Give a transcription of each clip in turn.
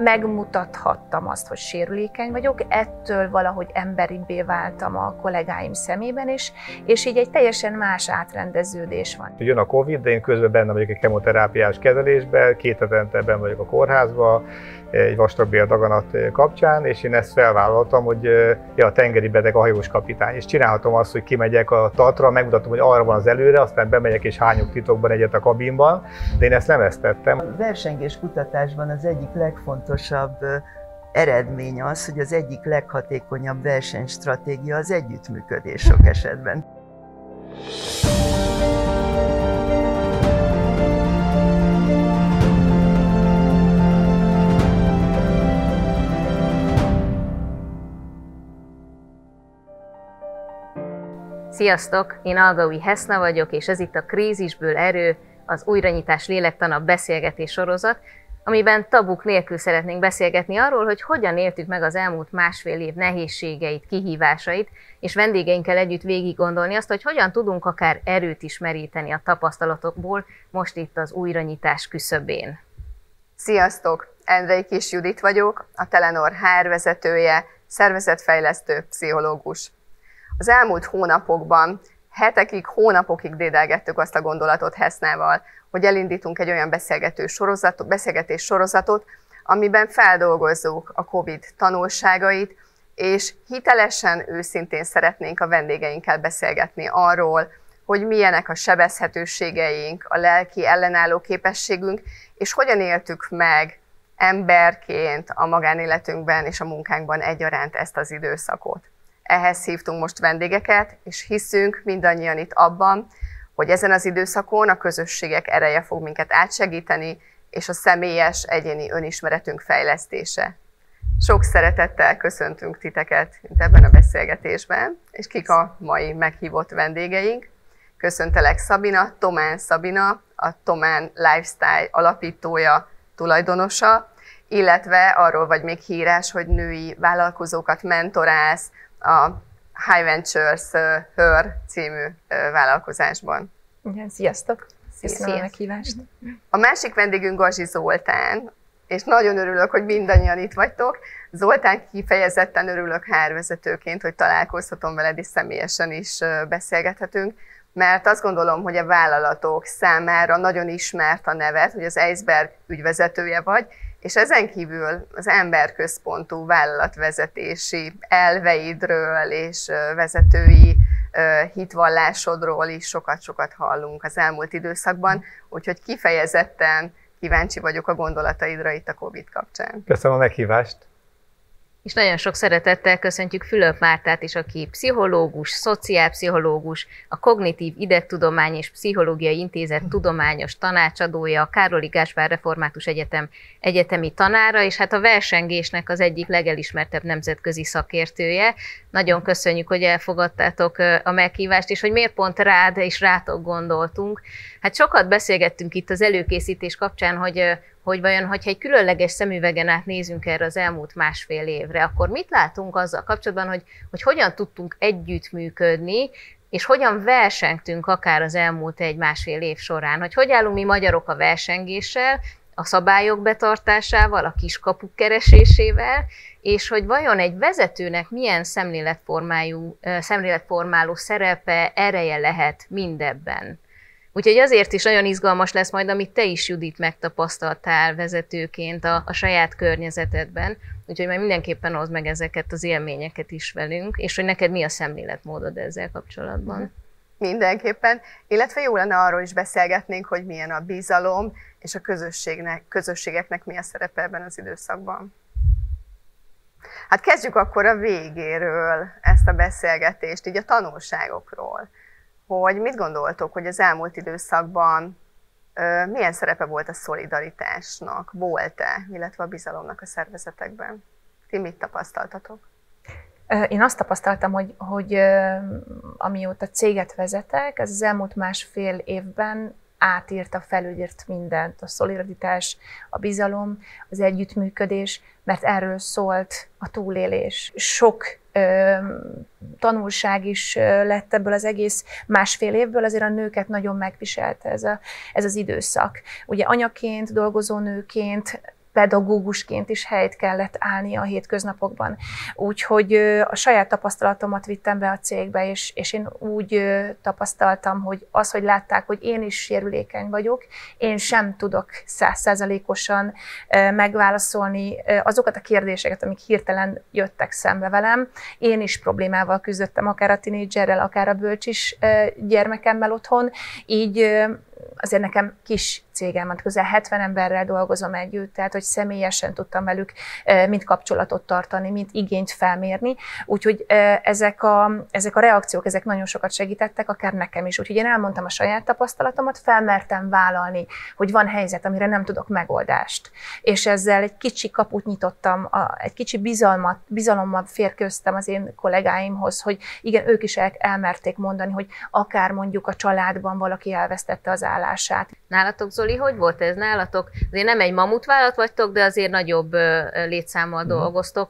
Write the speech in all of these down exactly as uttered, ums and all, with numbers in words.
megmutathattam azt, hogy sérülékeny vagyok, ettől valahogy emberibbé váltam a kollégáim szemében is, és így egy teljesen más átrendeződés van. Jön a Covid, de én közben benne vagyok egy kemoterápiás kezelésben, két hetente benn vagyok a kórházban, egy vastagbél daganat kapcsán, és én ezt felvállaltam, hogy ja, a tengeri beteg a hajós kapitány, és csinálhatom azt, hogy kimegyek a Tatra, megmutatom, hogy arra van az előre, aztán bemegyek és hányok titokban egyet a kabinban, de én ezt nem ezt tettem. A versengés kutatásban az egyik legfontosabb eredmény az, hogy az egyik leghatékonyabb versenystratégia az együttműködés sok esetben. Sziasztok! Én Algaui Heszna vagyok, és ez itt a Krízisből erő, az Újranyitás lélektana beszélgetés sorozat, amiben tabuk nélkül szeretnénk beszélgetni arról, hogy hogyan éltük meg az elmúlt másfél év nehézségeit, kihívásait, és vendégeinkkel együtt végig gondolni azt, hogy hogyan tudunk akár erőt is meríteni a tapasztalatokból, most itt az újranyitás küszöbén. Sziasztok! Endrei Kis Judit vagyok, a Telenor há er vezetője, szervezetfejlesztő, pszichológus. Az elmúlt hónapokban, hetekig, hónapokig dédelgettük azt a gondolatot Hesznával, hogy elindítunk egy olyan beszélgető sorozatot, beszélgetés sorozatot, amiben feldolgozzuk a Covid tanulságait, és hitelesen, őszintén szeretnénk a vendégeinkkel beszélgetni arról, hogy milyenek a sebezhetőségeink, a lelki ellenálló képességünk, és hogyan éltük meg emberként a magánéletünkben és a munkánkban egyaránt ezt az időszakot. Ehhez hívtunk most vendégeket, és hiszünk mindannyian itt abban, hogy ezen az időszakon a közösségek ereje fog minket átsegíteni, és a személyes, egyéni önismeretünk fejlesztése. Sok szeretettel köszöntünk titeket itt ebben a beszélgetésben, és kik a mai meghívott vendégeink. Köszöntelek Szabina, Tomán Szabina, a Tomán Lifestyle alapítója, tulajdonosa, illetve arról vagy még híres, hogy női vállalkozókat mentorálsz a High Ventures Her című vállalkozásban. Igen, sziasztok! Köszönöm a meghívást! A másik vendégünk Gazsi Zoltán, és nagyon örülök, hogy mindannyian itt vagytok. Zoltán, kifejezetten örülök há er vezetőként, hogy találkozhatom veled, és személyesen is beszélgethetünk, mert azt gondolom, hogy a vállalatok számára nagyon ismert a neved, hogy az Iceberg ügyvezetője vagy, és ezen kívül az emberközpontú vállalatvezetési elveidről és vezetői hitvallásodról is sokat-sokat hallunk az elmúlt időszakban, úgyhogy kifejezetten kíváncsi vagyok a gondolataidra itt a Covid kapcsán. Köszönöm a meghívást! És nagyon sok szeretettel köszöntjük Fülöp Mártát is, aki pszichológus, szociálpszichológus, a Kognitív Idegtudomány és Pszichológiai Intézet tudományos tanácsadója, a Károli Gáspár Református Egyetem egyetemi tanára, és hát a versengésnek az egyik legelismertebb nemzetközi szakértője. Nagyon köszönjük, hogy elfogadtátok a meghívást, és hogy miért pont rád és rátok gondoltunk. Hát sokat beszélgettünk itt az előkészítés kapcsán, hogy hogy vajon, hogyha egy különleges szemüvegen át nézünk erre az elmúlt másfél évre, akkor mit látunk azzal kapcsolatban, hogy, hogy hogyan tudtunk együttműködni, és hogyan versengtünk akár az elmúlt egy-másfél év során, hogy hogy állunk mi magyarok a versengéssel, a szabályok betartásával, a kiskapuk keresésével, és hogy vajon egy vezetőnek milyen szemléletformájú, szemléletformáló szerepe, ereje lehet mindebben. Úgyhogy azért is nagyon izgalmas lesz majd, amit te is, Judit, megtapasztaltál vezetőként a, a saját környezetedben. Úgyhogy majd mindenképpen hozd meg ezeket az élményeket is velünk, és hogy neked mi a szemléletmódod ezzel kapcsolatban. Mindenképpen, illetve jó lenne arról is beszélgetnénk, hogy milyen a bizalom, és a közösségnek, közösségeknek mi a szerepe ebben az időszakban. Hát kezdjük akkor a végéről ezt a beszélgetést, így a tanulságokról. Hogy mit gondoltok, hogy az elmúlt időszakban ö, milyen szerepe volt a szolidaritásnak, volt-e, illetve a bizalomnak a szervezetekben? Ti mit tapasztaltatok? Én azt tapasztaltam, hogy, hogy amióta céget vezetek, ez az elmúlt másfél évben átírta, felülírt mindent, a szolidaritás, a bizalom, az együttműködés, mert erről szólt a túlélés. Sok ö, tanulság is lett ebből az egész másfél évből, azért a nőket nagyon megviselte ez, a, ez az időszak. Ugye anyaként, dolgozó nőként pedagógusként is helyt kellett állnia a hétköznapokban. Úgyhogy a saját tapasztalatomat vittem be a cégbe, és, és én úgy tapasztaltam, hogy az, hogy látták, hogy én is sérülékeny vagyok, én sem tudok százszázalékosan megválaszolni azokat a kérdéseket, amik hirtelen jöttek szembe velem. Én is problémával küzdöttem, akár a tinédzserrel, akár a bölcsis gyermekemmel otthon, így azért nekem kis cégem van, közel hetven emberrel dolgozom együtt, tehát hogy személyesen tudtam velük mind kapcsolatot tartani, mind igényt felmérni, úgyhogy ezek a, ezek a reakciók, ezek nagyon sokat segítettek, akár nekem is. Úgyhogy én elmondtam a saját tapasztalatomat, felmertem vállalni, hogy van helyzet, amire nem tudok megoldást. És ezzel egy kicsi kaput nyitottam, egy kicsi bizalmat, bizalommal férkőztem az én kollégáimhoz, hogy igen, ők is el, elmerték mondani, hogy akár mondjuk a családban valaki elvesztette az állását. Nálatok, Zoli, hogy volt ez nálatok? Azért nem egy mamutvállalat vagytok, de azért nagyobb létszámmal mm. dolgoztok.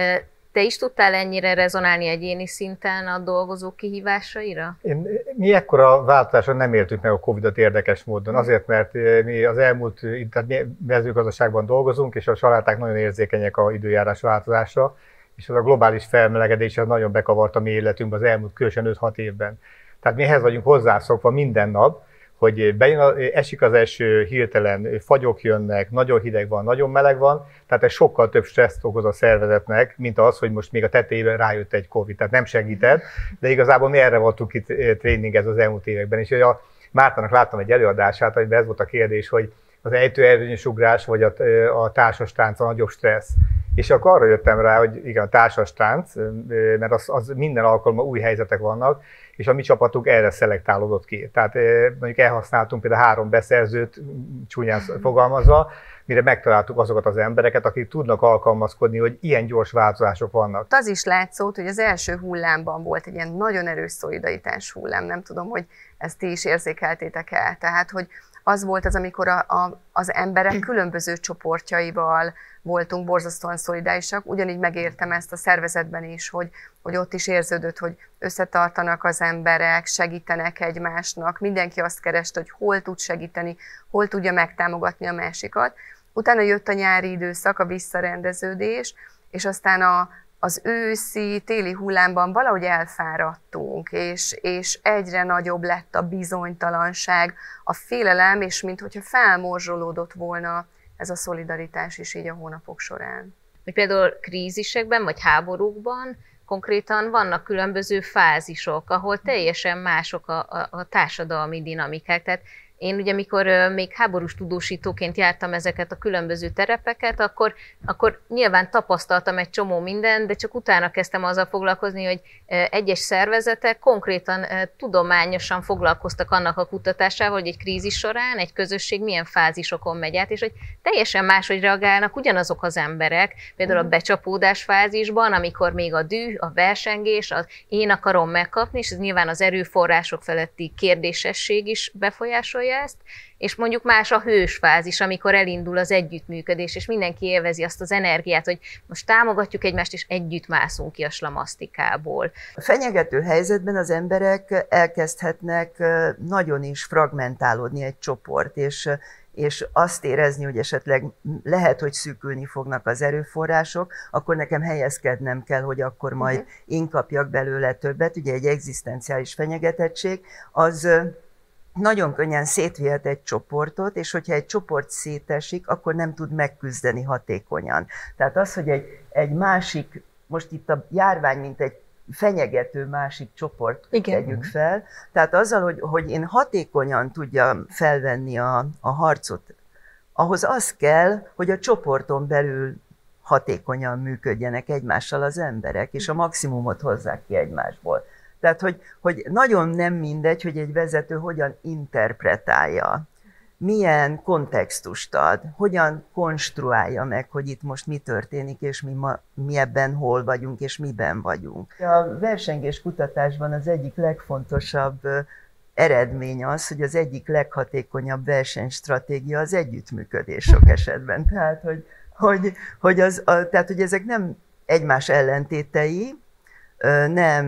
Te is tudtál ennyire rezonálni egyéni szinten a dolgozók kihívásaira? Én, mi ekkora változáson nem értük meg a Covidot érdekes módon. Azért, mert mi az elmúlt, tehát mi mezőgazdaságban dolgozunk, és a saláták nagyon érzékenyek az időjárás változásra, és az a globális felmelegedés az nagyon bekavart a mi életünkbe az elmúlt különösen öt-hat évben. Tehát mi ehhez vagyunk hozzászokva minden nap, hogy bejön, esik az eső, hirtelen fagyok jönnek, nagyon hideg van, nagyon meleg van, tehát ez sokkal több stresszt okoz a szervezetnek, mint az, hogy most még a tetejében rájött egy Covid, tehát nem segített, de igazából mi erre voltunk itt tréningezve az elmúlt években, és a Mártának láttam egy előadását, amiben ez volt a kérdés, hogy az ejtőernyős ugrás vagy a, a társas tánc a nagyobb stressz. És akkor arra jöttem rá, hogy igen, a társas tánc, mert az, az minden alkalommal új helyzetek vannak, és a mi csapatunk erre szelektálódott ki. Tehát mondjuk elhasználtunk például három beszerzőt, csúnyán fogalmazva, mire megtaláltuk azokat az embereket, akik tudnak alkalmazkodni, hogy ilyen gyors változások vannak. Az is látszott, hogy az első hullámban volt egy ilyen nagyon erős szolidaritás hullám, nem tudom, hogy ezt ti is érzékeltétek el. Tehát, hogy az volt az, amikor a, a, az emberek különböző csoportjaival voltunk borzasztóan szolidárisak, ugyanígy megértem ezt a szervezetben is, hogy, hogy ott is érződött, hogy összetartanak az emberek, segítenek egymásnak, mindenki azt kereste, hogy hol tud segíteni, hol tudja megtámogatni a másikat. Utána jött a nyári időszak, a visszarendeződés, és aztán a, az őszi, téli hullámban valahogy elfáradtunk, és, és egyre nagyobb lett a bizonytalanság, a félelem, és minthogyha felmorzsolódott volna ez a szolidaritás is így a hónapok során. Például krízisekben, vagy háborúkban konkrétan vannak különböző fázisok, ahol teljesen mások a, a, a társadalmi dinamikák. Tehát én ugye, mikor még háborús tudósítóként jártam ezeket a különböző terepeket, akkor, akkor nyilván tapasztaltam egy csomó mindent, de csak utána kezdtem azzal foglalkozni, hogy egyes szervezetek konkrétan tudományosan foglalkoztak annak a kutatásával, hogy egy krízis során egy közösség milyen fázisokon megy át, és hogy teljesen máshogy reagálnak ugyanazok az emberek, például a becsapódás fázisban, amikor még a düh, a versengés, az én akarom megkapni, és ez nyilván az erőforrások feletti kérdésesség is befolyásolja ezt, és mondjuk más a hős fázis, amikor elindul az együttműködés, és mindenki élvezi azt az energiát, hogy most támogatjuk egymást, és együtt mászunk ki a slamasztikából. A fenyegető helyzetben az emberek elkezdhetnek nagyon is fragmentálódni egy csoport, és és azt érezni, hogy esetleg lehet, hogy szűkülni fognak az erőforrások, akkor nekem helyezkednem kell, hogy akkor majd én kapjak belőle többet. Ugye egy egzisztenciális fenyegetettség, az nagyon könnyen szétvihet egy csoportot, és hogyha egy csoport szétesik, akkor nem tud megküzdeni hatékonyan. Tehát az, hogy egy, egy másik, most itt a járvány, mint egy fenyegető másik csoport Igen. tegyük fel, tehát azzal, hogy, hogy én hatékonyan tudjam felvenni a, a harcot, ahhoz az kell, hogy a csoporton belül hatékonyan működjenek egymással az emberek, és a maximumot hozzák ki egymásból. Tehát, hogy, hogy nagyon nem mindegy, hogy egy vezető hogyan interpretálja, milyen kontextust ad, hogyan konstruálja meg, hogy itt most mi történik, és mi, ma, mi ebben hol vagyunk, és miben vagyunk. A versengés kutatásban az egyik legfontosabb eredmény az, hogy az egyik leghatékonyabb versenystratégia az együttműködés sok esetben. Tehát, hogy, hogy, hogy, az, a, tehát, hogy ezek nem egymás ellentétei, nem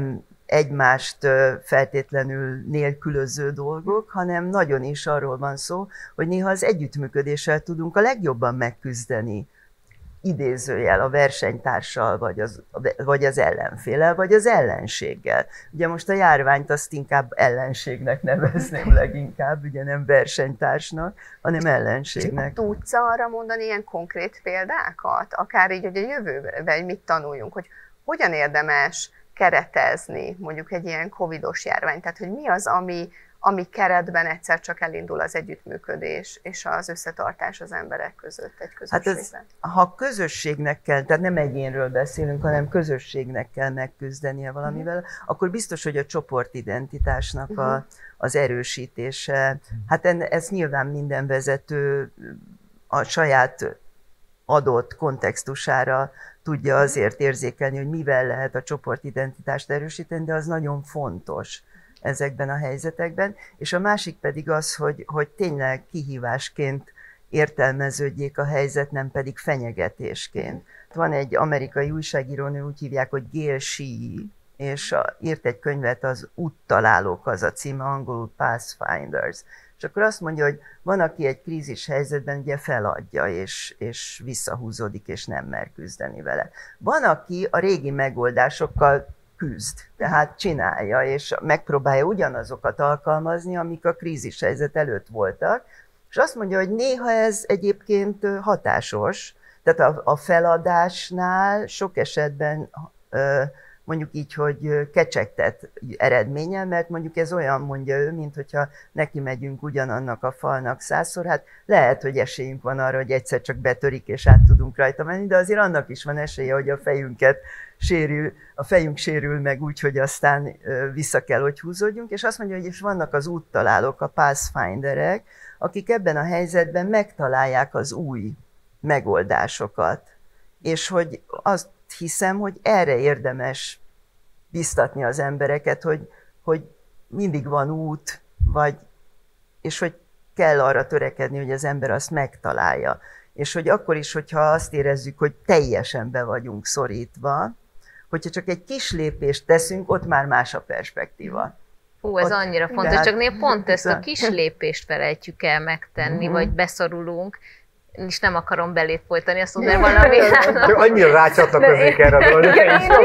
egymást feltétlenül nélkülöző dolgok, hanem nagyon is arról van szó, hogy néha az együttműködéssel tudunk a legjobban megküzdeni, idézőjel a versenytársal, vagy az, vagy az ellenféllel, vagy az ellenséggel. Ugye most a járványt azt inkább ellenségnek nevezném leginkább, ugye nem versenytársnak, hanem ellenségnek. Tudsz arra mondani ilyen konkrét példákat? Akár így, hogy a jövőben mit tanuljunk, hogy hogyan érdemes keretezni mondjuk egy ilyen covidos járvány, tehát hogy mi az, ami, ami keretben egyszer csak elindul az együttműködés és az összetartás az emberek között egy közösségben. Hát ez, ha közösségnek kell, tehát nem egyénről beszélünk, hanem közösségnek kell megküzdenie valamivel, uh-huh. akkor biztos, hogy a csoportidentitásnak uh-huh. a, az erősítése, hát en, ez nyilván minden vezető a saját adott kontextusára tudja azért érzékelni, hogy mivel lehet a csoportidentitást erősíteni, de az nagyon fontos ezekben a helyzetekben. És a másik pedig az, hogy, hogy tényleg kihívásként értelmeződjék a helyzet, nem pedig fenyegetésként. Van egy amerikai újságírónő, úgy hívják, hogy Gail Sheehy, és a, írt egy könyvet, az Úttalálók az a címe, angolul Pathfinders. És akkor azt mondja, hogy van, aki egy krízis helyzetben ugye feladja, és, és visszahúzódik, és nem mer küzdeni vele. Van, aki a régi megoldásokkal küzd, tehát csinálja, és megpróbálja ugyanazokat alkalmazni, amik a krízis helyzet előtt voltak, és azt mondja, hogy néha ez egyébként hatásos, tehát a, a feladásnál sok esetben mondjuk így, hogy kecsegtet eredménnyel, mert mondjuk ez olyan, mondja ő, mint hogyha neki megyünk ugyanannak a falnak százszor, hát lehet, hogy esélyünk van arra, hogy egyszer csak betörik és át tudunk rajta menni, de azért annak is van esélye, hogy a fejünket sérül, a fejünk sérül meg úgy, hogy aztán vissza kell, hogy húzódjunk, és azt mondja, hogy is vannak az úttalálók, a pathfinderek, akik ebben a helyzetben megtalálják az új megoldásokat, és hogy azt hiszem, hogy erre érdemes biztatni az embereket, hogy, hogy mindig van út, vagy, és hogy kell arra törekedni, hogy az ember azt megtalálja. És hogy akkor is, hogyha azt érezzük, hogy teljesen be vagyunk szorítva, hogyha csak egy kis lépést teszünk, ott már más a perspektíva. Hú, ez ott, annyira fontos, hát, csak néha pont ezt a kis lépést felejtjük el megtenni, uh-huh. vagy beszorulunk, és nem akarom belét folytani, azt mondom, mert valami... Annyira rácsatlakozik erre a dolog.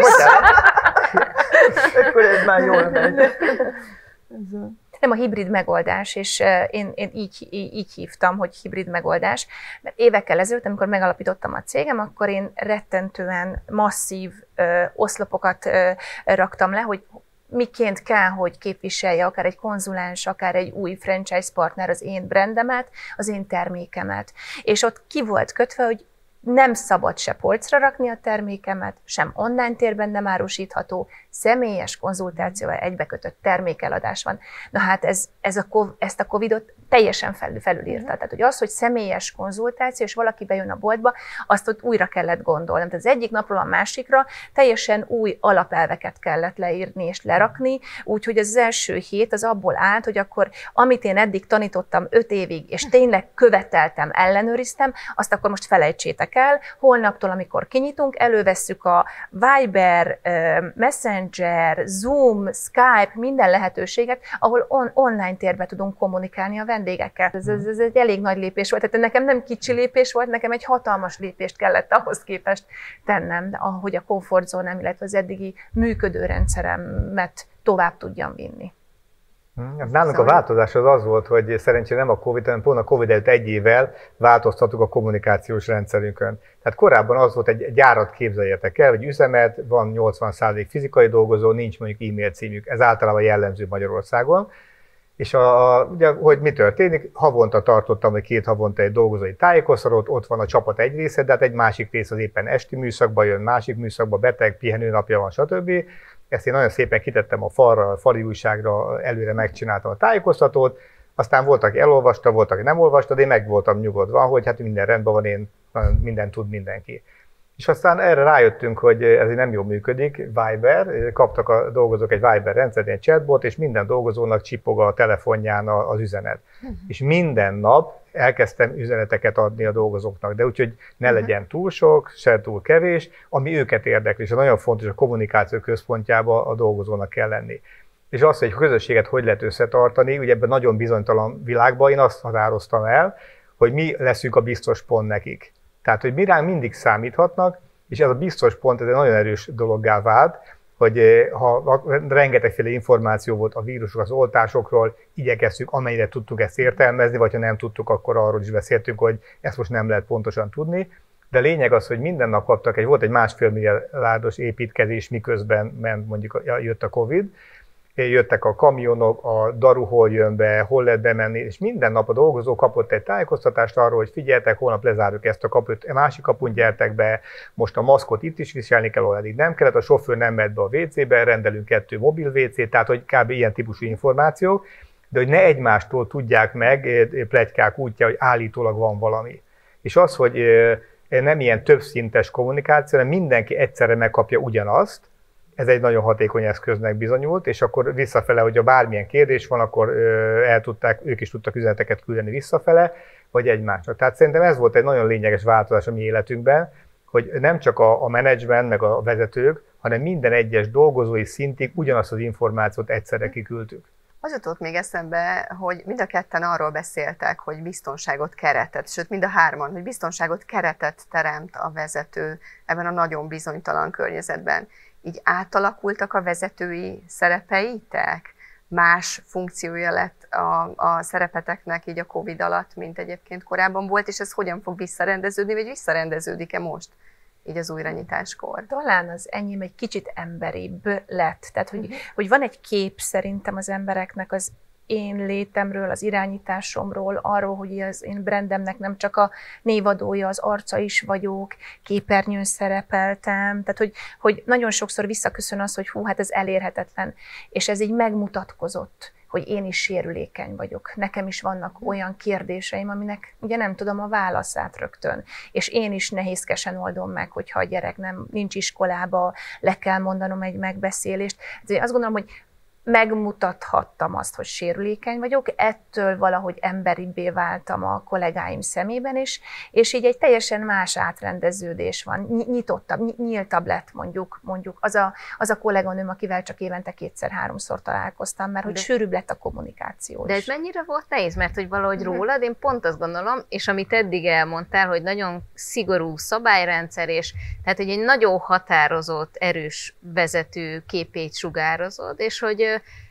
Akkor ez már jól megy. Nem a hibrid megoldás, és én, én így, így, így hívtam, hogy hibrid megoldás, mert évekkel ezelőtt, amikor megalapítottam a cégem, akkor én rettentően masszív ö, oszlopokat ö, raktam le, hogy miként kell, hogy képviselje akár egy konzulens, akár egy új franchise partner az én brandemet, az én termékemet. És ott ki volt kötve, hogy nem szabad se polcra rakni a termékemet, sem online térben nem árusítható, személyes konzultációval egybekötött termékeladás van. Na hát ez, ez a, ezt a Covidot teljesen felül, felülírta. Tehát hogy az, hogy személyes konzultáció, és valaki bejön a boltba, azt ott újra kellett gondolni. Tehát az egyik napról a másikra teljesen új alapelveket kellett leírni és lerakni, úgyhogy az első hét az abból állt, hogy akkor amit én eddig tanítottam öt évig, és tényleg követeltem, ellenőriztem, azt akkor most felejtsétek el. Holnaptól, amikor kinyitunk, elővesszük a Viber, Messenger, Zoom, Skype, minden lehetőséget, ahol on- online térben tudunk kommunikálni a vendégekkel. Ez, ez, ez egy elég nagy lépés volt, tehát nekem nem kicsi lépés volt, nekem egy hatalmas lépést kellett ahhoz képest tennem, ahogy a komfortzónám, illetve az eddigi működő rendszeremet tovább tudjam vinni. Nálunk a változás az az volt, hogy szerencsére nem a Covid, hanem pont a Covid előtt egy évvel változtattuk a kommunikációs rendszerünkön. Tehát korábban az volt, egy gyárat képzeljétek el, egy üzemet, van nyolcvan százalék fizikai dolgozó, nincs mondjuk e-mail címük, ez általában jellemző Magyarországon. És a, a, ugye, hogy mi történik, havonta tartottam, vagy két havonta egy dolgozói tájékoztatót, ott van a csapat egy része, de hát egy másik rész az éppen esti műszakba jön, másik műszakba, beteg, pihenőnapja van, stb. Ezt én nagyon szépen kitettem a falra, a fali újságra, előre megcsináltam a tájékoztatót, aztán voltak, aki elolvasta, voltak, aki nem olvasta, de én meg voltam nyugodva, hogy hát minden rendben van, én mindent tud mindenki. És aztán erre rájöttünk, hogy ez nem jól működik, Viber, kaptak a dolgozók egy Viber rendszert, egy chatbot, és minden dolgozónak csipog a telefonján az üzenet. Uh-huh. És minden nap elkezdtem üzeneteket adni a dolgozóknak, de úgyhogy ne uh-huh. legyen túl sok, se túl kevés, ami őket érdekli, és nagyon fontos, a kommunikáció központjában a dolgozónak kell lenni. És az, hogy a közösséget hogy lehet összetartani, ugye ebben nagyon bizonytalan világban én azt határoztam el, hogy mi leszünk a biztos pont nekik. Tehát, hogy mi ránk mindig számíthatnak, és ez a biztos pont, ez egy nagyon erős dologgá vált, hogy ha rengetegféle információ volt a vírusok, az oltásokról, igyekeztünk, amennyire tudtuk ezt értelmezni, vagy ha nem tudtuk, akkor arról is beszéltünk, hogy ezt most nem lehet pontosan tudni. De lényeg az, hogy minden nap kaptak, egy, volt egy másfél milliárdos építkezés, miközben ment, mondjuk jött a Covid, jöttek a kamionok, a daru hol jön be, hol lehet bemenni, és minden nap a dolgozó kapott egy tájékoztatást arról, hogy figyeltek, holnap lezárjuk ezt a kaput, a másik kapun gyertek be, most a maszkot itt is viselni kell, ahol eddig nem kellett, a sofőr nem mehet be a vé cébe, rendelünk kettő mobil vé cét, tehát hogy kb. Ilyen típusú információk, de hogy ne egymástól tudják meg pletykák útja, hogy állítólag van valami. És az, hogy nem ilyen többszintes kommunikáció, hanem mindenki egyszerre megkapja ugyanazt, ez egy nagyon hatékony eszköznek bizonyult, és akkor visszafele, hogyha bármilyen kérdés van, akkor el tudták, ők is tudtak üzeneteket küldeni visszafele, vagy egymásnak. Tehát szerintem ez volt egy nagyon lényeges változás a mi életünkben, hogy nem csak a, a menedzsment, meg a vezetők, hanem minden egyes dolgozói szintig ugyanazt az információt egyszerre kiküldtük. Az jutott még eszembe, hogy mind a ketten arról beszéltek, hogy biztonságot, keretet, sőt mind a hárman, hogy biztonságot, keretet teremt a vezető ebben a nagyon bizonytalan környezetben. Így átalakultak a vezetői szerepeitek? Más funkciója lett a, a szerepeteknek így a Covid alatt, mint egyébként korábban volt, és ez hogyan fog visszarendeződni, vagy visszarendeződik-e most, így az újranyitáskor? Talán az enyém egy kicsit emberibb lett. Tehát, hogy, uh-huh. hogy van egy kép szerintem az embereknek az én létemről, az irányításomról, arról, hogy az én brandemnek nem csak a névadója, az arca is vagyok, képernyőn szerepeltem, tehát hogy, hogy nagyon sokszor visszaköszön az, hogy hú, hát ez elérhetetlen, és ez így megmutatkozott, hogy én is sérülékeny vagyok. Nekem is vannak olyan kérdéseim, aminek ugye nem tudom a válaszát rögtön, és én is nehézkesen oldom meg, hogyha a gyerek nem nincs iskolába, le kell mondanom egy megbeszélést. Ezért azt gondolom, hogy megmutathattam azt, hogy sérülékeny vagyok, ettől valahogy emberibbé váltam a kollégáim szemében is, és így egy teljesen más átrendeződés van, nyitottabb, nyíltabb lett mondjuk, mondjuk az a, az a kolléganőm, akivel csak évente kétszer-háromszor találkoztam, mert hogy de, sűrűbb lett a kommunikáció. De ez mennyire volt nehéz, mert hogy valahogy rólad, én pont azt gondolom, és amit eddig elmondtál, hogy nagyon szigorú szabályrendszer, és tehát, hogy egy nagyon határozott, erős vezető képét sugározod, és hogy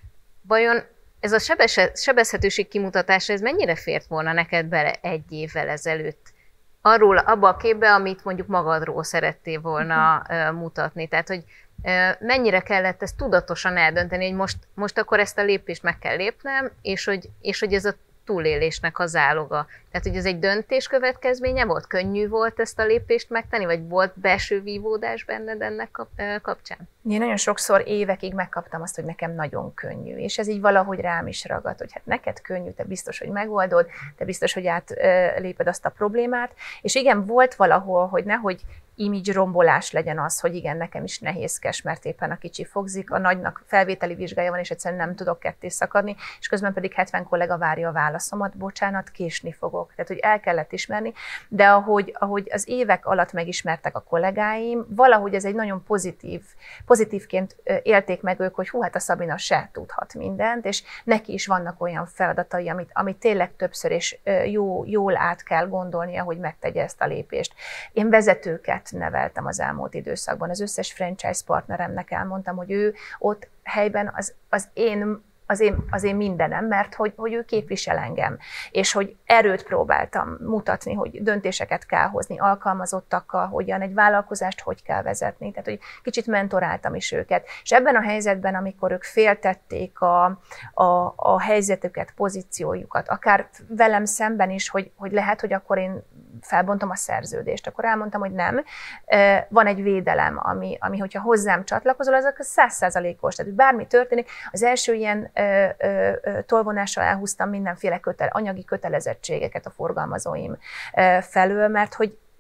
vajon ez a sebezhetőség kimutatása, ez mennyire fért volna neked bele egy évvel ezelőtt? Arról, abba a képbe, amit mondjuk magadról szerettél volna uh, mutatni. Tehát, hogy uh, mennyire kellett ezt tudatosan eldönteni, hogy most, most akkor ezt a lépést meg kell lépnem, és hogy, és hogy ez a túlélésnek a záloga. Tehát, hogy ez egy döntés következménye volt? Könnyű volt ezt a lépést megtenni, vagy volt belső vívódás benned ennek kapcsán? Én nagyon sokszor évekig megkaptam azt, hogy nekem nagyon könnyű, és ez így valahogy rám is ragadt, hogy hát neked könnyű, te biztos, hogy megoldod, te biztos, hogy átléped azt a problémát, és igen, volt valahol, hogy nehogy image rombolás legyen az, hogy igen, nekem is nehézkes, mert éppen a kicsi fogzik, a nagynak felvételi vizsgája van, és egyszerűen nem tudok ketté szakadni, és közben pedig hetven kollega várja a válaszomat, bocsánat, késni fogok. Tehát, hogy el kellett ismerni, de ahogy, ahogy az évek alatt megismertek a kollégáim, valahogy ez egy nagyon pozitív, pozitívként élték meg ők, hogy hú, hát a Szabina se tudhat mindent, és neki is vannak olyan feladatai, amit, amit tényleg többször és jó, jól át kell gondolnia, hogy megtegye ezt a lépést. Én vezetőket neveltem az elmúlt időszakban. Az összes franchise partneremnek elmondtam, hogy ő ott helyben az, az én Az én, az én mindenem, mert hogy, hogy ő képvisel engem, és hogy erőt próbáltam mutatni, hogy döntéseket kell hozni, alkalmazottakkal, hogyan egy vállalkozást hogy kell vezetni, tehát hogy kicsit mentoráltam is őket. És ebben a helyzetben, amikor ők féltették a, a, a helyzetüket, pozíciójukat, akár velem szemben is, hogy, hogy lehet, hogy akkor én felbontom a szerződést, akkor elmondtam, hogy nem. Van egy védelem, ami, ami hogyha hozzám csatlakozol, az száz százalékos, tehát bármi történik. Az első ilyen ö, ö, ö, tolvonással elhúztam mindenféle kötele, anyagi kötelezettségeket a forgalmazóim ö, felől, mert hogy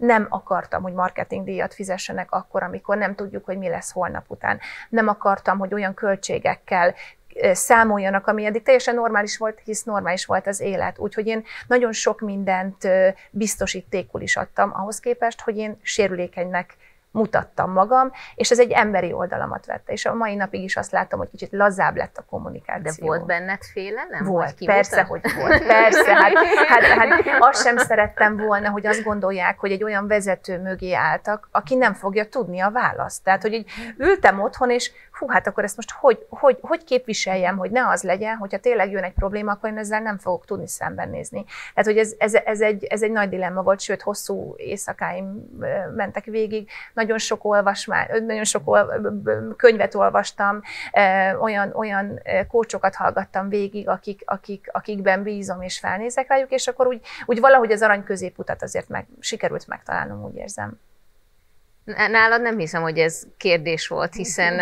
Nem akartam, hogy marketingdíjat fizessenek akkor, amikor nem tudjuk, hogy mi lesz holnap után. Nem akartam, hogy olyan költségekkel számoljanak, ami eddig teljesen normális volt, hisz normális volt az élet. Úgyhogy én nagyon sok mindent biztosítékul is adtam ahhoz képest, hogy én sérülékenynek mutattam magam, és ez egy emberi oldalamat vette. És a mai napig is azt látom, hogy kicsit lazább lett a kommunikáció. De volt benned félelem? Volt, persze, hogy volt. Persze, hát, hát, hát azt sem szerettem volna, hogy azt gondolják, hogy egy olyan vezető mögé álltak, aki nem fogja tudni a választ. Tehát, hogy így ültem otthon, és hú, hát akkor ezt most hogy, hogy, hogy képviseljem, hogy ne az legyen, hogyha tényleg jön egy probléma, akkor én ezzel nem fogok tudni szembenézni. Tehát, hogy ez, ez, ez, egy, ez egy nagy dilemma volt, sőt, hosszú éjszakáim mentek végig, nagyon sok olvasmány, nagyon sok könyvet olvastam, olyan, olyan kócsokat hallgattam végig, akik, akik, akikben bízom és felnézek rájuk, és akkor úgy, úgy valahogy az arany középutat azért meg, sikerült megtalálnom, úgy érzem. Nálad nem hiszem, hogy ez kérdés volt, hiszen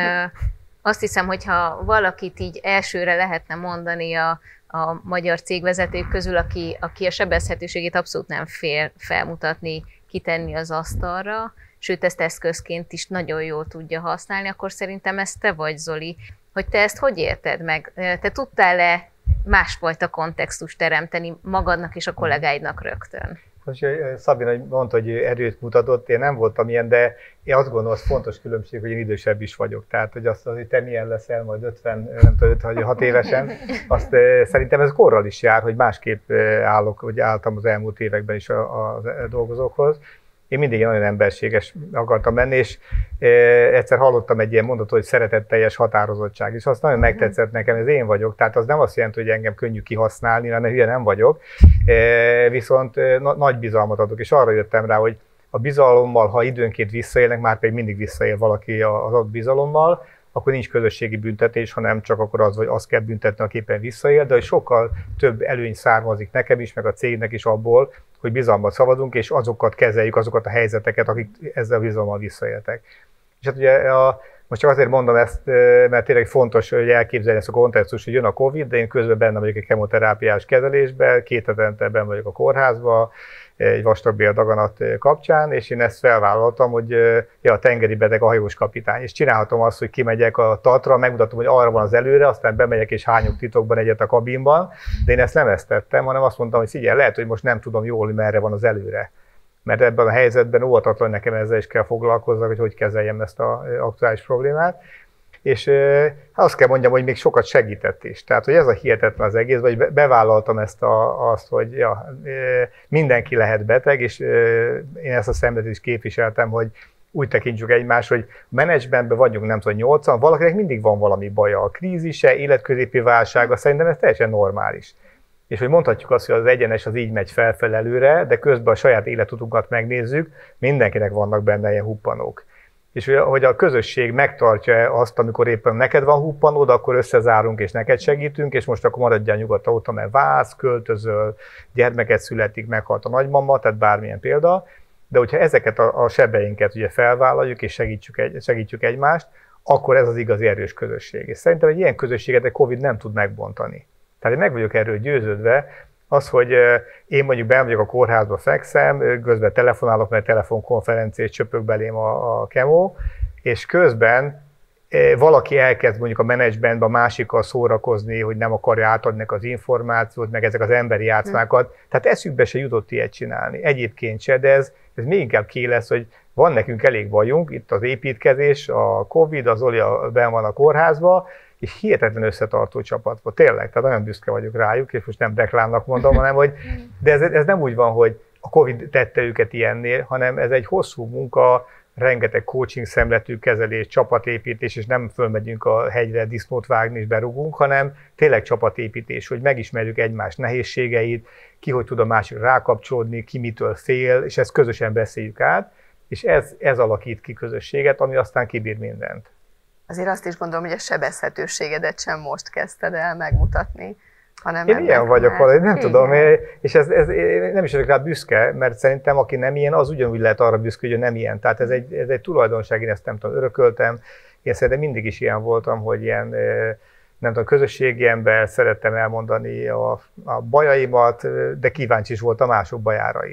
azt hiszem, hogyha valakit így elsőre lehetne mondani a, a magyar cégvezetők közül, aki, aki a sebezhetőségét abszolút nem fél felmutatni, kitenni az asztalra, sőt ezt eszközként is nagyon jól tudja használni, akkor szerintem ez te vagy, Zoli. Hogy te ezt hogy érted meg? Te tudtál-e másfajta kontextust teremteni magadnak és a kollégáidnak rögtön? Most Szabina mondta, hogy erőt mutatott, én nem voltam ilyen, de én azt gondolom, az fontos különbség, hogy én idősebb is vagyok. Tehát, hogy azt, hogy te milyen leszel majd ötven, nem tudom, ötvenhat évesen, azt szerintem ez korral is jár, hogy másképp állok, hogy álltam az elmúlt években is a, a dolgozókhoz. Én mindig nagyon emberséges akartam lenni, és e, egyszer hallottam egy ilyen mondatot, hogy szeretetteljes határozottság, és azt nagyon megtetszett nekem, ez én vagyok, tehát az nem azt jelenti, hogy engem könnyű kihasználni, hanem hülye nem vagyok, e, viszont e, na, nagy bizalmat adok, és arra jöttem rá, hogy a bizalommal, ha időnként visszaélnek, már pedig mindig visszaél valaki az adott bizalommal, akkor nincs közösségi büntetés, hanem csak akkor az, hogy azt kell büntetni, aki éppen visszaél, de hogy sokkal több előny származik nekem is, meg a cégnek is abból, hogy bizalmat szavazunk, és azokat kezeljük, azokat a helyzeteket, akik ezzel a bizalommal visszaéltek. És hát ugye a, most csak azért mondom ezt, mert tényleg fontos, hogy elképzelni ezt a kontextust, hogy jön a Covid, de én közben benne vagyok egy kemoterápiás kezelésben, két hetente benn vagyok a kórházban, egy vastagbél daganat kapcsán, és én ezt felvállaltam, hogy ja, a tengeri beteg a hajós kapitány, és csinálhatom azt, hogy kimegyek a Tatra, megmutatom, hogy arra van az előre, aztán bemegyek és hányok titokban egyet a kabinban, de én ezt nem ezt tettem, hanem azt mondtam, hogy figyelj, lehet, hogy most nem tudom jól, hogy merre van az előre. Mert ebben a helyzetben óvatatlan nekem ezzel is kell foglalkozzak, hogy hogy kezeljem ezt az aktuális problémát. És e, azt kell mondjam, hogy még sokat segített is. Tehát, hogy ez a hihetetlen az egész, vagy bevállaltam ezt a, azt, hogy ja, mindenki lehet beteg, és én ezt a szemléletet is képviseltem, hogy úgy tekintsük egymásra, hogy menedzsmentben vagyunk, nem tudom, nyolcan, valakinek mindig van valami baja, a krízise, életközépi válsága, szerintem ez teljesen normális. És hogy mondhatjuk azt, hogy az egyenes az így megy felfelé előre, de közben a saját életutunkat megnézzük, mindenkinek vannak benne ilyen huppanók. És hogy a közösség megtartja azt, amikor éppen neked van huppanód, akkor összezárunk és neked segítünk, és most akkor maradjál nyugodtan otthon, mert válsz, költözöl, gyermeket születik, meghalt a nagymama, tehát bármilyen példa. De hogyha ezeket a, a sebeinket ugye felvállaljuk és segítjük, egy, segítjük egymást, akkor ez az igazi erős közösség. És szerintem egy ilyen közösséget a Covid nem tud megbontani. Tehát én meg vagyok erről győződve, az, hogy én mondjuk benn vagyok a kórházba, fekszem, közben telefonálok, mert telefonkonferenciát csöpök belém a, a kemó, és közben valaki elkezd mondjuk a menedzsmentben a másikkal szórakozni, hogy nem akarja átadni az információt, meg ezek az emberi játszmákat. Tehát eszükbe se jutott ilyet csinálni. Egyébként se, de ez, ez még inkább ké lesz, hogy van nekünk elég bajunk, itt az építkezés, a Covid, az Oli benn van a kórházba, és hihetetlen összetartó csapat volt, tényleg, tehát nagyon büszke vagyok rájuk, és most nem reklámnak mondom, hanem hogy, de ez, ez nem úgy van, hogy a Covid tette őket ilyennél, hanem ez egy hosszú munka, rengeteg coaching szemletű kezelés, csapatépítés, és nem fölmegyünk a hegyre disznót vágni és berugunk, hanem tényleg csapatépítés, hogy megismerjük egymás nehézségeit, ki hogy tud a másikra rákapcsolódni, ki mitől fél, és ezt közösen beszéljük át, és ez, ez alakít ki közösséget, ami aztán kibír mindent. Azért azt is gondolom, hogy a sebezhetőségedet sem most kezdted el megmutatni, hanem én ilyen vagyok valahogy, nem igen. tudom, és ez, ez, nem is vagyok rá büszke, mert szerintem aki nem ilyen, az ugyanúgy lehet arra büszke, hogy nem ilyen. Tehát ez egy, ez egy tulajdonság, én ezt nem tudom, örököltem. Én szerintem mindig is ilyen voltam, hogy ilyen, nem tudom, közösségi ember, szerettem elmondani a, a bajaimat, de kíváncsi is voltam mások bajára is.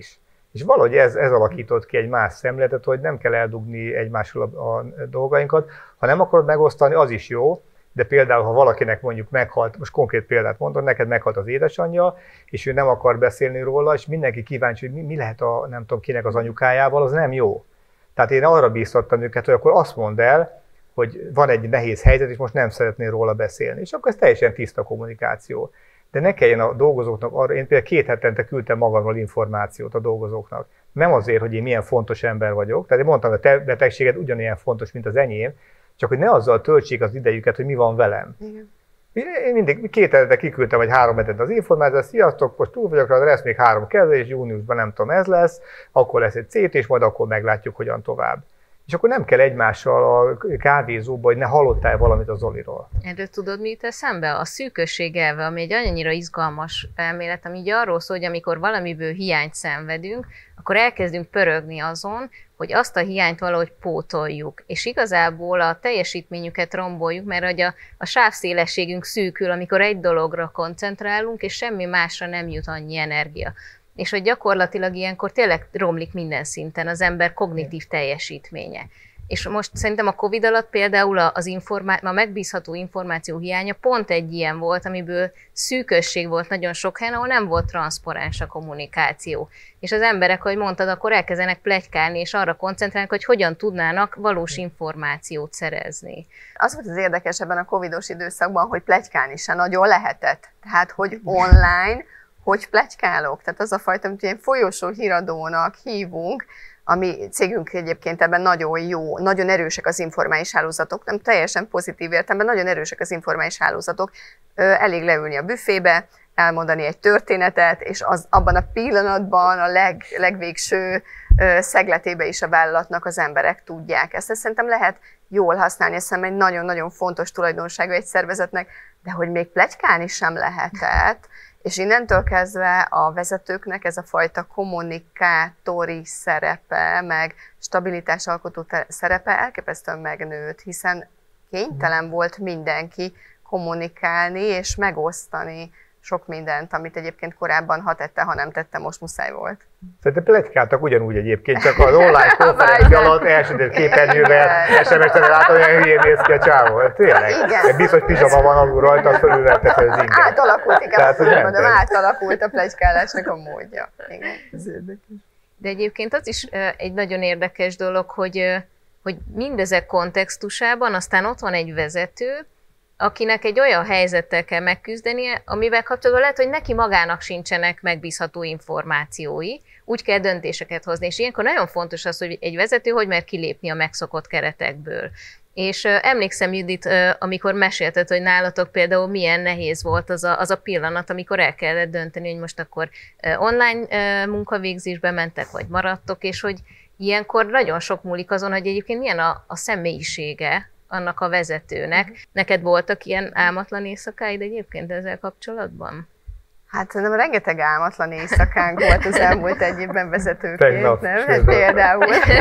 És valahogy ez, ez alakított ki egy más szemléletet, hogy nem kell eldugni egymással a, a dolgainkat. Ha nem akarod megosztani, az is jó, de például, ha valakinek mondjuk meghalt, most konkrét példát mondom, neked meghalt az édesanyja, és ő nem akar beszélni róla, és mindenki kíváncsi, hogy mi, mi lehet a, nem tudom kinek az anyukájával, az nem jó. Tehát én arra bíztattam őket, hogy akkor azt mondd el, hogy van egy nehéz helyzet, és most nem szeretnél róla beszélni. És akkor ez teljesen tiszta kommunikáció. De ne kelljen a dolgozóknak arra, én például két hetente küldtem magamról információt a dolgozóknak. Nem azért, hogy én milyen fontos ember vagyok, tehát én mondtam, hogy a te betegséged ugyanilyen fontos, mint az enyém, csak hogy ne azzal töltsék az idejüket, hogy mi van velem. Igen. Én mindig két hetente kiküldtem, vagy három hetente az információt, sziasztok, most túl vagyok rá, lesz még három kezelés, júniusban nem tudom, ez lesz, akkor lesz egy cé té, és majd akkor meglátjuk, hogyan tovább. És akkor nem kell egymással a kávézóba, hogy ne hallottál valamit a Zoliról. Erről tudod, mi jut eszembe? A szűkösség elve, ami egy annyira izgalmas elmélet, ami így arról szól, hogy amikor valamiből hiányt szenvedünk, akkor elkezdünk pörögni azon, hogy azt a hiányt valahogy pótoljuk. És igazából a teljesítményüket romboljuk, mert hogy a, a sávszélességünk szűkül, amikor egy dologra koncentrálunk, és semmi másra nem jut annyi energia. És hogy gyakorlatilag ilyenkor tényleg romlik minden szinten az ember kognitív teljesítménye. És most szerintem a Covid alatt például az informá- a megbízható információ hiánya pont egy ilyen volt, amiből szűkösség volt nagyon sok helyen, ahol nem volt transzparens a kommunikáció. És az emberek, ahogy mondtad, akkor elkezdenek pletykálni, és arra koncentrálnak, hogy hogyan tudnának valós információt szerezni. Az volt az érdekes ebben a covidos időszakban, hogy pletykálni se nagyon lehetett. Tehát, hogy online, hogy pletykálok. Tehát az a fajta, amit ilyen folyosó híradónak hívunk, ami cégünk egyébként ebben nagyon jó, nagyon erősek az informális hálózatok, nem teljesen pozitív értelemben, nagyon erősek az informális hálózatok. Elég leülni a büfébe, elmondani egy történetet, és az, abban a pillanatban a leg, legvégső szegletébe is a vállalatnak az emberek tudják. Ezt, ezt szerintem lehet jól használni, ez szerintem egy nagyon-nagyon fontos tulajdonsága egy szervezetnek, de hogy még pletykálni sem lehetett, és innentől kezdve a vezetőknek ez a fajta kommunikátori szerepe, meg stabilitásalkotó szerepe elképesztően megnőtt, hiszen kénytelen volt mindenki kommunikálni és megosztani sok mindent, amit egyébként korábban ha tette, ha nem tette, most muszáj volt. Szerintem pletykáltak ugyanúgy egyébként, csak az online konferencia alatt elsötét képernyővel, es em es-en látom, hogy olyan hülyén néz ki a csávó. Tényleg? Egy biztos pizsama van alul rajta, azt fölülvette fel az inget. Átalakult, inkább mondom, átalakult a pletykálásnak a módja. Igen. Ez érdekes. De egyébként az is egy nagyon érdekes dolog, hogy, hogy mindezek kontextusában aztán ott van egy vezető, akinek egy olyan helyzettel kell megküzdenie, amivel kapcsolatban lehet, hogy neki magának sincsenek megbízható információi, úgy kell döntéseket hozni. És ilyenkor nagyon fontos az, hogy egy vezető hogy mer kilépni a megszokott keretekből. És uh, emlékszem, Judit, uh, amikor mesélted, hogy nálatok például milyen nehéz volt az a, az a pillanat, amikor el kellett dönteni, hogy most akkor uh, online uh, munkavégzésbe mentek, vagy maradtok, és hogy ilyenkor nagyon sok múlik azon, hogy egyébként milyen a, a személyisége annak a vezetőnek. Neked voltak ilyen álmatlan éjszakáid egyébként ezzel kapcsolatban? Hát nem, rengeteg álmatlan éjszakánk volt az elmúlt egy évben vezetőként, nem? Hát például.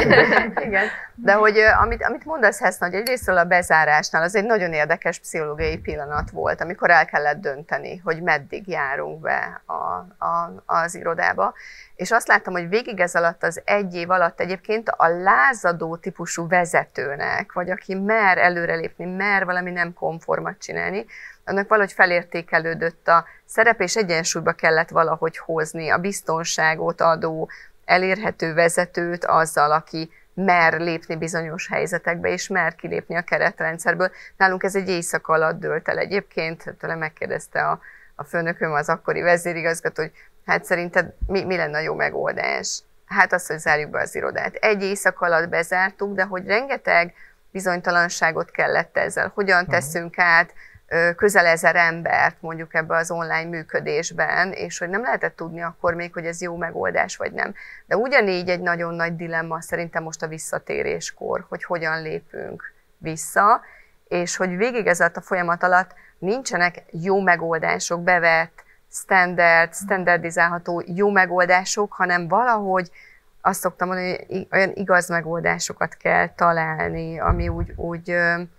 Igen. De hogy amit, amit mondasz, Heszna, hogy egyrésztről a bezárásnál az egy nagyon érdekes pszichológiai pillanat volt, amikor el kellett dönteni, hogy meddig járunk be a, a, az irodába. És azt láttam, hogy végig ez alatt az egy év alatt egyébként a lázadó típusú vezetőnek, vagy aki mer előrelépni, mer valami nem konformat csinálni, annak valahogy felértékelődött a szerep, és egyensúlyba kellett valahogy hozni a biztonságot adó, elérhető vezetőt azzal, aki mer lépni bizonyos helyzetekbe, és mer kilépni a keretrendszerből. Nálunk ez egy éjszaka alatt dőlt el egyébként, tőle megkérdezte a, a főnököm, az akkori vezérigazgató, hogy hát szerinted mi, mi lenne a jó megoldás? Hát az, hogy zárjuk be az irodát. Egy éjszaka alatt bezártuk, de hogy rengeteg bizonytalanságot kellett ezzel. Hogyan teszünk át közel ezer embert mondjuk ebbe az online működésben, és hogy nem lehetett tudni akkor még, hogy ez jó megoldás vagy nem. De ugyanígy egy nagyon nagy dilemma szerintem most a visszatéréskor, hogy hogyan lépünk vissza, és hogy végig ez alatt a folyamat alatt nincsenek jó megoldások, bevett, standard, standardizálható jó megoldások, hanem valahogy azt szoktam mondani, hogy olyan igaz megoldásokat kell találni, ami úgy, úgy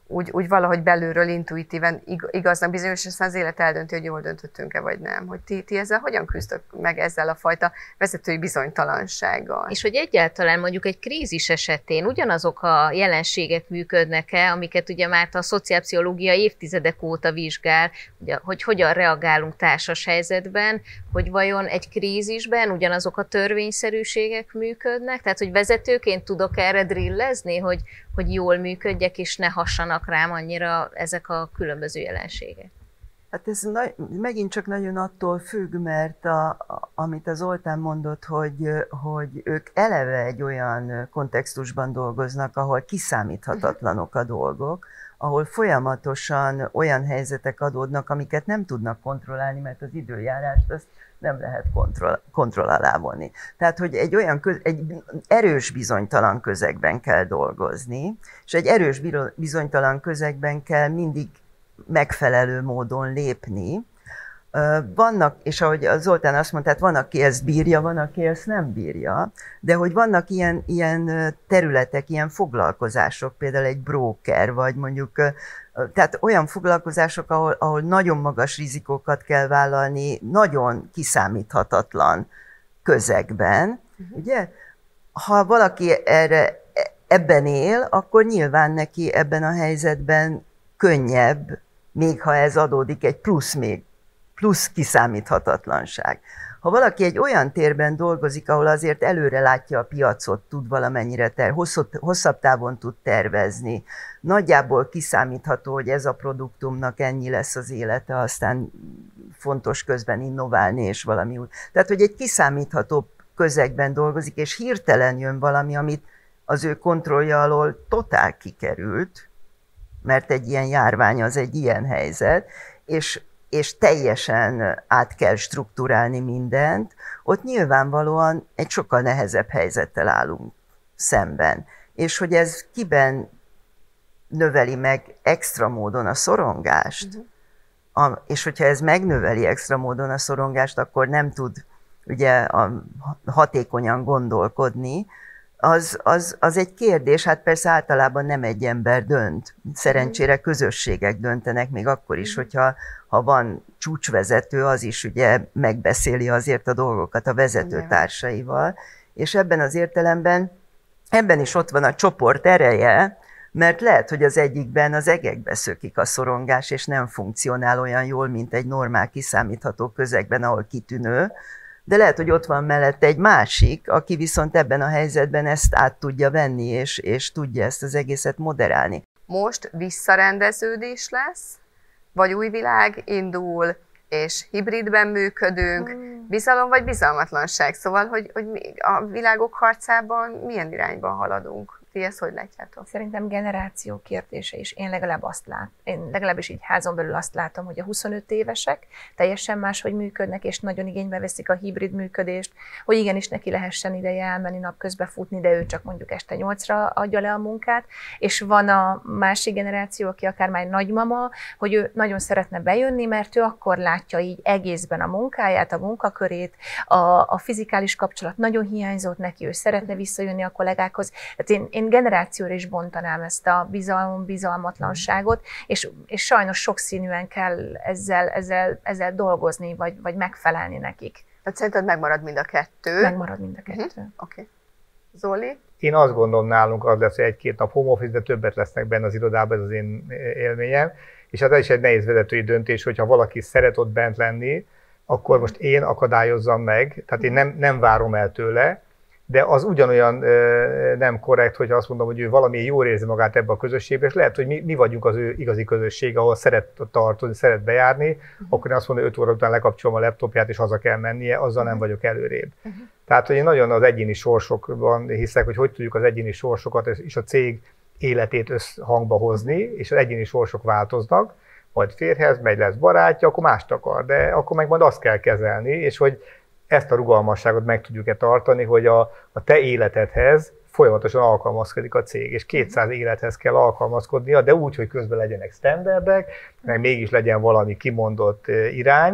úgy, úgy valahogy belülről intuitíven igaznak bizonyos, és aztán az élet eldönti, hogy jól döntöttünk-e vagy nem. Hogy ti, ti ezzel hogyan küzdök meg ezzel a fajta vezetői bizonytalansággal? És hogy egyáltalán mondjuk egy krízis esetén ugyanazok a jelenségek működnek-e, amiket ugye már a szociálpszichológia évtizedek óta vizsgál, ugye, hogy hogyan reagálunk társas helyzetben, hogy vajon egy krízisben ugyanazok a törvényszerűségek működnek, tehát hogy vezetőként tudok erre drillezni, hogy, hogy jól működjek, és ne hassanak rám annyira ezek a különböző jelenségek. Hát ez na- megint csak nagyon attól függ, mert a, a, amit az Zoltán mondott, hogy, hogy ők eleve egy olyan kontextusban dolgoznak, ahol kiszámíthatatlanok a dolgok, ahol folyamatosan olyan helyzetek adódnak, amiket nem tudnak kontrollálni, mert az időjárást azt nem lehet kontroll, kontroll alá vonni. Tehát, hogy egy olyan köz, egy erős bizonytalan közegben kell dolgozni, és egy erős bizonytalan közegben kell mindig megfelelő módon lépni. Vannak, és ahogy a Zoltán azt mondta, hát van, aki ezt bírja, van, aki ezt nem bírja, de hogy vannak ilyen, ilyen területek, ilyen foglalkozások, például egy broker, vagy mondjuk, tehát olyan foglalkozások, ahol, ahol nagyon magas rizikókat kell vállalni, nagyon kiszámíthatatlan közegben, uh-huh. ugye? Ha valaki erre, ebben él, akkor nyilván neki ebben a helyzetben könnyebb, még ha ez adódik, egy plusz még, plusz kiszámíthatatlanság. Ha valaki egy olyan térben dolgozik, ahol azért előre látja a piacot, tud valamennyire ter, hosszabb, hosszabb távon tud tervezni, nagyjából kiszámítható, hogy ez a produktumnak ennyi lesz az élete, aztán fontos közben innoválni és valami úgy. Tehát, hogy egy kiszámítható közegben dolgozik, és hirtelen jön valami, amit az ő kontrollja alól totál kikerült, mert egy ilyen járvány az egy ilyen helyzet, és, és teljesen át kell strukturálni mindent, ott nyilvánvalóan egy sokkal nehezebb helyzettel állunk szemben. És hogy ez kiben növeli meg extra módon a szorongást, uh-huh. a, és hogyha ez megnöveli extra módon a szorongást, akkor nem tud ugye a, hatékonyan gondolkodni, Az, az, az egy kérdés, hát persze általában nem egy ember dönt. Szerencsére közösségek döntenek, még akkor is, hogyha ha van csúcsvezető, az is ugye megbeszéli azért a dolgokat a vezetőtársaival. És ebben az értelemben, ebben is ott van a csoport ereje, mert lehet, hogy az egyikben az egekbe szökik a szorongás, és nem funkcionál olyan jól, mint egy normál kiszámítható közegben, ahol kitűnő, de lehet, hogy ott van mellette egy másik, aki viszont ebben a helyzetben ezt át tudja venni, és, és tudja ezt az egészet moderálni. Most visszarendeződés lesz, vagy új világ indul, és hibridben működünk, bizalom vagy bizalmatlanság. Szóval, hogy, hogy a világok harcában milyen irányban haladunk? Ti ezt hogy látjátok? Szerintem generáció kérdése is. Én legalább azt lát, én legalábbis így házon belül azt látom, hogy a huszonöt évesek teljesen máshogy működnek, és nagyon igénybe veszik a hibrid működést, hogy igenis neki lehessen ideje elmenni napközben futni, de ő csak mondjuk este nyolcra adja le a munkát, és van a másik generáció, aki akár már nagymama, hogy ő nagyon szeretne bejönni, mert ő akkor látja így egészben a munkáját, a munkakörét, a, a fizikális kapcsolat nagyon hiányzott neki, ő szeretne visszajönni a kollégákhoz. Tehát én, én generációra is bontanám ezt a bizalom, bizalmatlanságot, és, és sajnos sokszínűen kell ezzel, ezzel, ezzel dolgozni, vagy, vagy megfelelni nekik. Tehát szerinted megmarad mind a kettő? Megmarad mind a kettő. Uh-huh. Oké. Okay. Zoli? Én azt gondolom, nálunk az lesz, hogy egy-két nap home office, de többet lesznek benne az irodában, ez az én élményem. És hát ez is egy nehéz vezetői döntés, hogyha valaki szeret ott bent lenni, akkor most én akadályozzam meg, tehát én nem, nem várom el tőle, de az ugyanolyan ö, nem korrekt, hogyha azt mondom, hogy ő valami jól érzi magát ebbe a közösségbe, és lehet, hogy mi, mi vagyunk az ő igazi közösség, ahol szeret tartani, szeret bejárni, uh-huh. akkor én azt mondom, hogy öt óra után lekapcsolom a laptopját, és haza kell mennie, azzal uh-huh. nem vagyok előrébb. Uh-huh. Tehát, hogy én nagyon az egyéni sorsokban hiszek, hogy hogy tudjuk az egyéni sorsokat és a cég életét összhangba hozni, és az egyéni sorsok változnak, majd férjhez megy, lesz barátja, akkor mást akar, de akkor meg majd azt kell kezelni, és hogy ezt a rugalmasságot meg tudjuk-e tartani, hogy a, a te életedhez folyamatosan alkalmazkodik a cég, és kétszáz élethez kell alkalmazkodnia, de úgy, hogy közben legyenek standardek, meg mégis legyen valami kimondott irány,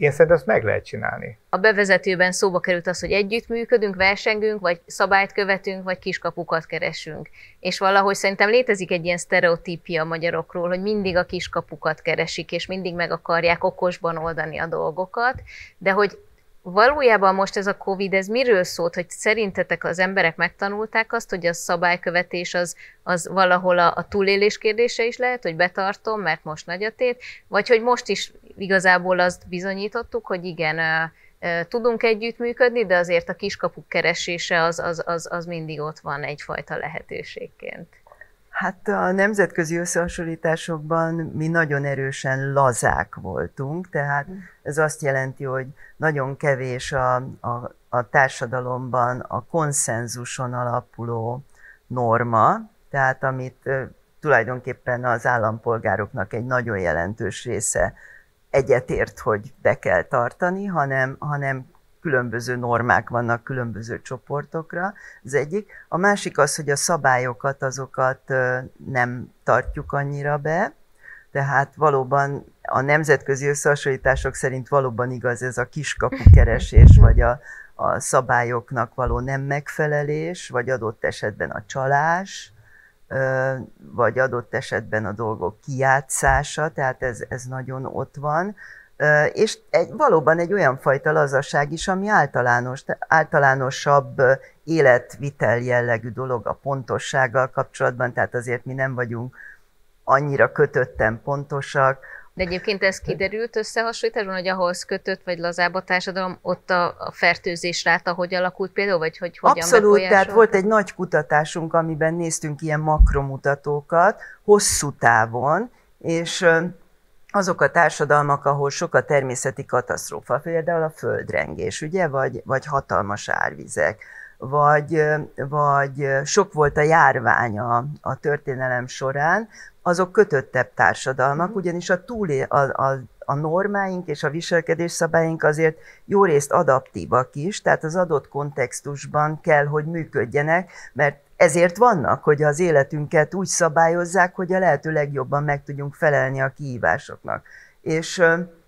Én szerintem ezt meg lehet csinálni. A bevezetőben szóba került az, hogy együttműködünk, versengünk, vagy szabályt követünk, vagy kiskapukat keresünk. És valahogy szerintem létezik egy ilyen sztereotípia a magyarokról, hogy mindig a kiskapukat keresik, és mindig meg akarják okosban oldani a dolgokat, de hogy valójában most ez a Covid, ez miről szólt, hogy szerintetek az emberek megtanulták azt, hogy a szabálykövetés az, az valahol a, a túlélés kérdése is lehet, hogy betartom, mert most nagy a tét, vagy hogy most is igazából azt bizonyítottuk, hogy igen, tudunk együttműködni, de azért a kiskapuk keresése az, az, az, az mindig ott van egyfajta lehetőségként. Hát a nemzetközi összehasonlításokban mi nagyon erősen lazák voltunk, tehát ez azt jelenti, hogy nagyon kevés a, a, a társadalomban a konszenzuson alapuló norma, tehát amit tulajdonképpen az állampolgároknak egy nagyon jelentős része egyetért, hogy be kell tartani, hanem, hanem különböző normák vannak különböző csoportokra, az egyik. A másik az, hogy a szabályokat, azokat nem tartjuk annyira be, tehát valóban a nemzetközi összehasonlítások szerint valóban igaz ez a kiskapukeresés, vagy a, a szabályoknak való nem megfelelés, vagy adott esetben a csalás, vagy adott esetben a dolgok kijátszása, tehát ez, ez nagyon ott van. És egy, valóban egy olyan fajta lazaság is, ami általános, általánosabb életvitel jellegű dolog a pontossággal kapcsolatban, tehát azért mi nem vagyunk annyira kötötten pontosak. De egyébként ez kiderült összehasonlításban, hogy ahhoz kötött vagy lazább a társadalom, ott a, a fertőzés ráta hogy alakult például, vagy hogy hogyan Abszolút, tehát volt egy nagy kutatásunk, amiben néztünk ilyen makromutatókat hosszú távon, és azok a társadalmak, ahol sok a természeti katasztrófa, például a földrengés, ugye, vagy, vagy hatalmas árvizek, vagy, vagy sok volt a járvány a, a történelem során, azok kötöttebb társadalmak, ugyanis a, túlé, a, a, a normáink és a viselkedés szabályink azért jó részt adaptívak is, tehát az adott kontextusban kell, hogy működjenek, mert ezért vannak, hogy az életünket úgy szabályozzák, hogy a lehető legjobban meg tudjunk felelni a kihívásoknak. És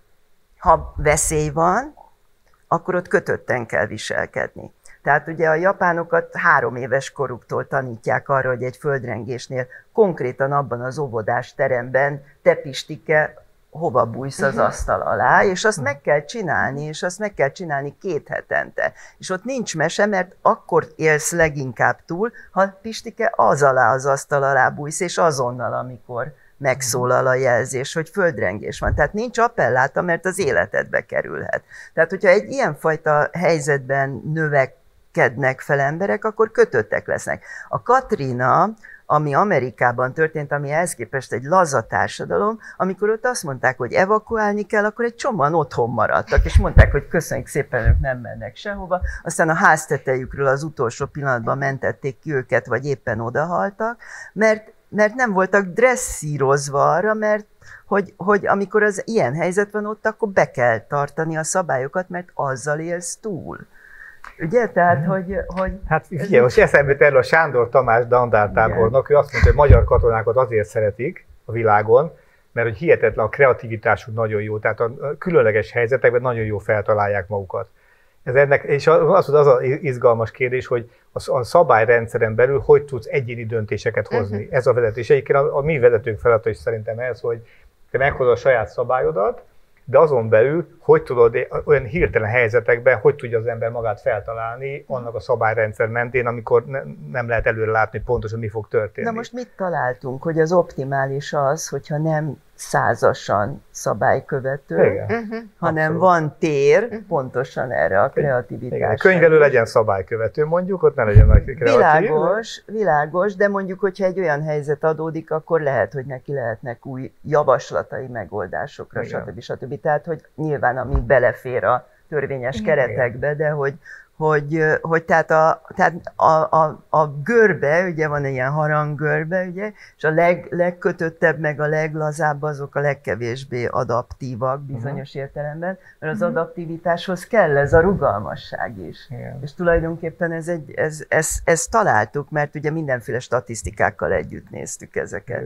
ha veszély van, akkor ott kötötten kell viselkedni. Tehát ugye a japánokat három éves koruktól tanítják arra, hogy egy földrengésnél konkrétan abban az óvodás teremben te Pistike, hova bújsz az asztal alá, és azt meg kell csinálni, és azt meg kell csinálni két hetente. És ott nincs mese, mert akkor élsz leginkább túl, ha Pistike az alá az asztal alá bújsz, és azonnal, amikor megszólal a jelzés, hogy földrengés van. Tehát nincs appelláta, mert az életedbe kerülhet. Tehát, hogyha egy ilyenfajta helyzetben növekednek fel emberek, akkor kötöttek lesznek. A Katrina, ami Amerikában történt, ami ehhez képest egy laza társadalom, amikor ott azt mondták, hogy evakuálni kell, akkor egy csomóan otthon maradtak, és mondták, hogy köszönjük szépen, ők nem mennek sehova. Aztán a háztetejükről az utolsó pillanatban mentették ki őket, vagy éppen odahaltak, mert, mert nem voltak dresszírozva arra, mert hogy, hogy amikor az ilyen helyzet van ott, akkor be kell tartani a szabályokat, mert azzal élsz túl. Ugye? Tehát, hogy... hogy hát figyelj, most eszembe jut erről a Sándor Tamás dandártábornok, ő azt mondta, hogy magyar katonákat azért szeretik a világon, mert hogy hihetetlen a kreativitásuk nagyon jó, tehát a különleges helyzetekben nagyon jó feltalálják magukat. Ez ennek, és az az az izgalmas kérdés, hogy a szabályrendszeren belül hogy tudsz egyéni döntéseket hozni. Uh-huh. Ez a vezetés. Egyébként a, a mi vezetőnk feladata is szerintem ez, hogy te meghozod a saját szabályodat, de azon belül, hogy tudod olyan hirtelen helyzetekben, hogy tudja az ember magát feltalálni annak a szabályrendszer mentén, amikor ne, nem lehet előre látni pontosan, mi fog történni. Na most mit találtunk, hogy az optimális az, hogyha nem százasan szabálykövető, igen, uh-huh. hanem abszolút van tér pontosan erre a kreativitásra. Könyvelő legyen szabálykövető, mondjuk, ott ne legyen nagy kreatív. Világos, világos, de mondjuk, hogyha egy olyan helyzet adódik, akkor lehet, hogy neki lehetnek új javaslatai megoldásokra, stb. stb. Tehát, hogy nyilván ami belefér a törvényes keretekbe, de hogy Hogy, hogy tehát, a, tehát a, a, a görbe, ugye van egy ilyen haranggörbe, ugye, és a leg, legkötöttebb, meg a leglazább azok a legkevésbé adaptívak bizonyos uh-huh. értelemben, mert az adaptivitáshoz kell ez a rugalmasság is. Igen. És tulajdonképpen ez egy, ez, ez, ez találtuk, mert ugye mindenféle statisztikákkal együtt néztük ezeket. Igen.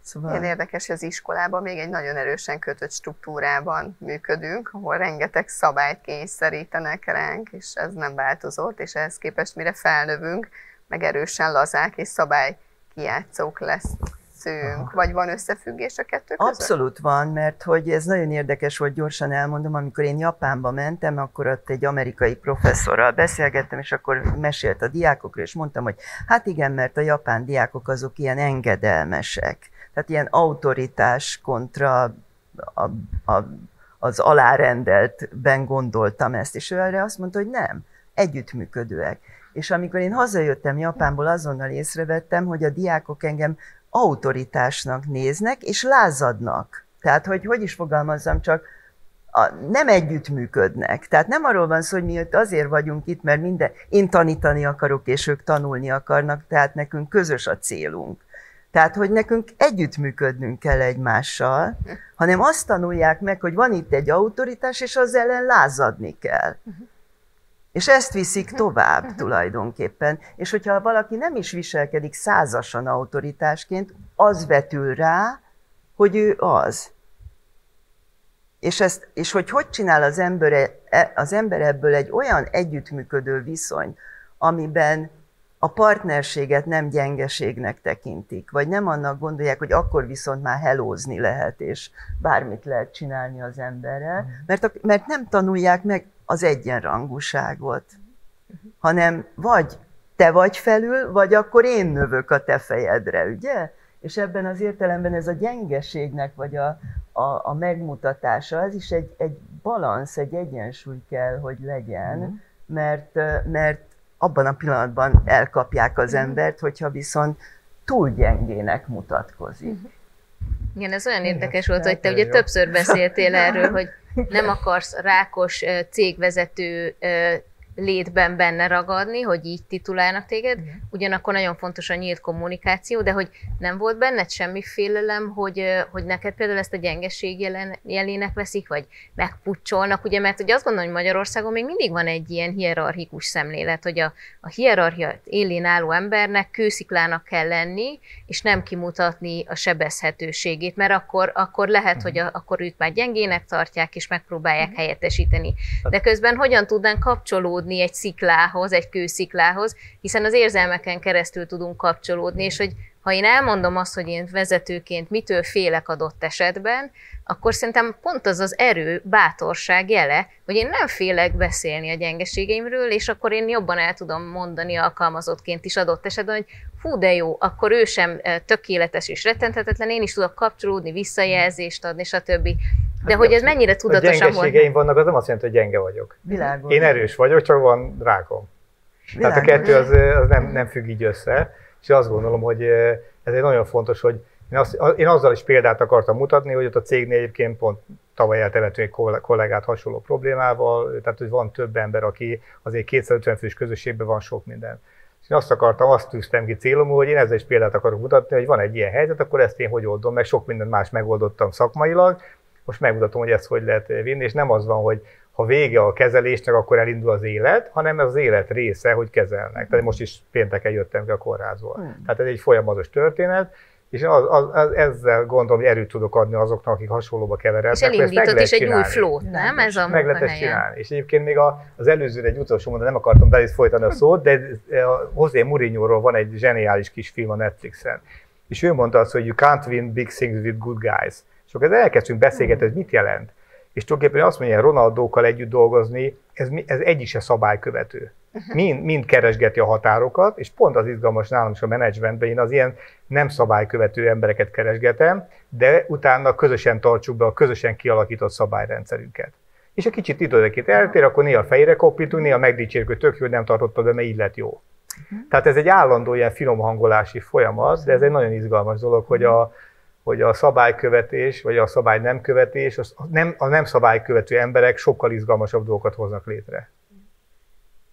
Szóval... Ilyen érdekes, hogy az iskolában még egy nagyon erősen kötött struktúrában működünk, ahol rengeteg szabályt kényszerítenek ránk, és ez nem változott, és ehhez képest mire felnövünk, meg erősen lazák és szabálykijátszók leszünk. Vagy van összefüggés a kettő között? Abszolút van, mert hogy ez nagyon érdekes volt, gyorsan elmondom, amikor én Japánba mentem, akkor ott egy amerikai professzorral beszélgettem, és akkor mesélt a diákokról, és mondtam, hogy hát igen, mert a japán diákok azok ilyen engedelmesek. Tehát ilyen autoritás kontra a, a, az alárendeltben gondoltam ezt, és ő erre azt mondta, hogy nem, együttműködőek. És amikor én hazajöttem Japánból, azonnal észrevettem, hogy a diákok engem autoritásnak néznek, és lázadnak. Tehát, hogy hogy is fogalmazzam, csak a, nem együttműködnek. Tehát nem arról van szó, hogy mi azért vagyunk itt, mert minden, én tanítani akarok, és ők tanulni akarnak, tehát nekünk közös a célunk. Tehát, hogy nekünk együttműködnünk kell egymással, hanem azt tanulják meg, hogy van itt egy autoritás, és az ellen lázadni kell. És ezt viszik tovább tulajdonképpen. És hogyha valaki nem is viselkedik százasan autoritásként, az vetül rá, hogy ő az. És, ezt, és hogy hogy csinál az ember, az ember ebből egy olyan együttműködő viszony, amiben a partnerséget nem gyengeségnek tekintik, vagy nem annak gondolják, hogy akkor viszont már hellózni lehet, és bármit lehet csinálni az emberrel, mert, a, mert nem tanulják meg az egyenrangúságot, hanem vagy te vagy felül, vagy akkor én növök a te fejedre, ugye? És ebben az értelemben ez a gyengeségnek, vagy a, a, a megmutatása, az is egy, egy balansz, egy egyensúly kell, hogy legyen, mert, mert abban a pillanatban elkapják az embert, hogyha viszont túl gyengének mutatkozik. Igen, ez olyan érdekes volt, hogy te ugye többször beszéltél erről, hogy nem akarsz rákos cégvezető létben benne ragadni, hogy így titulálnak téged, ugyanakkor nagyon fontos a nyílt kommunikáció, de hogy nem volt benned semmi félelem, hogy, hogy neked például ezt a gyengeség jelen, jelének veszik, vagy megpucsolnak, ugye, mert ugye azt gondolom, hogy Magyarországon még mindig van egy ilyen hierarchikus szemlélet, hogy a, a hierarchia élén álló embernek kősziklának kell lenni, és nem kimutatni a sebezhetőségét, mert akkor, akkor lehet, hogy a, akkor őt már gyengének tartják, és megpróbálják helyettesíteni. De közben hogyan tudnánk kapcsolódni egy sziklához, egy kősziklához, hiszen az érzelmeken keresztül tudunk kapcsolódni, és hogy ha én elmondom azt, hogy én vezetőként mitől félek adott esetben, akkor szerintem pont az az erő, bátorság jele, hogy én nem félek beszélni a gyengeségeimről, és akkor én jobban el tudom mondani alkalmazottként is adott esetben, hogy fú, de jó, akkor ő sem tökéletes és rettenthetetlen, én is tudok kapcsolódni, visszajelzést adni, stb. De hát hogy ez mennyire tudatosan volt? A gyengeségeim vannak, az nem azt jelenti, hogy gyenge vagyok. Világos. Én erős vagyok, csak van rákom. Világos. Tehát a kettő az, az nem, nem függ így össze, és azt gondolom, hogy ez egy nagyon fontos, hogy én, azt, én azzal is példát akartam mutatni, hogy ott a cégnél egyébként pont tavaly eltemetünk egy kollégát hasonló problémával, tehát hogy van több ember, aki azért kétszázötven fős közösségben van sok minden. És én azt akartam, azt tűztem ki célomul, hogy én ezzel is példát akarok mutatni, hogy van egy ilyen helyzet, akkor ezt én hogy oldom meg, sok mindent más megoldottam szakmailag, most megmutatom, hogy ezt hogy lehet vinni, és nem az van, hogy ha vége a kezelésnek, akkor elindul az élet, hanem ez az élet része, hogy kezelnek. Tehát most is pénteken jöttem ki a kórházból. Hmm. Tehát ez egy folyamatos történet, és az, az, az, ezzel gondolom, hogy erőt tudok adni azoknak, akik hasonlóba keverednek. És elindított is egy új flót, nem? Ez a meg lehet ezt csinálni. És egyébként még az előzőre egy utolsó mondat, nem akartam belé folytani a szót, de a José Mourinho-ról van egy zseniális kis film a Netflixen. És ő mondta azt, hogy you can't win big things with good guys. És akkor elkezdtünk beszélgetni, hogy mit jelent. És tulajdonképpen azt mondja, hogy Ronaldókkal együtt dolgozni, ez, ez egyik se szabálykövető. Mind, mind keresgeti a határokat, és pont az izgalmas nálam is a menedzsmentben, én az ilyen nem szabálykövető embereket keresgetem, de utána közösen tartsuk be a közösen kialakított szabályrendszerünket. És egy kicsit időnként eltér, akkor néha fejére kopítunk, néha megdicsérjük, hogy tök jó, hogy nem tartottad, de mert így lett jó. Tehát ez egy állandó ilyen finom hangolási folyamat, de ez egy nagyon izgalmas dolog, hogy a hogy a szabálykövetés, vagy a szabály nem követés, a nem, a nem szabálykövető emberek sokkal izgalmasabb dolgokat hoznak létre.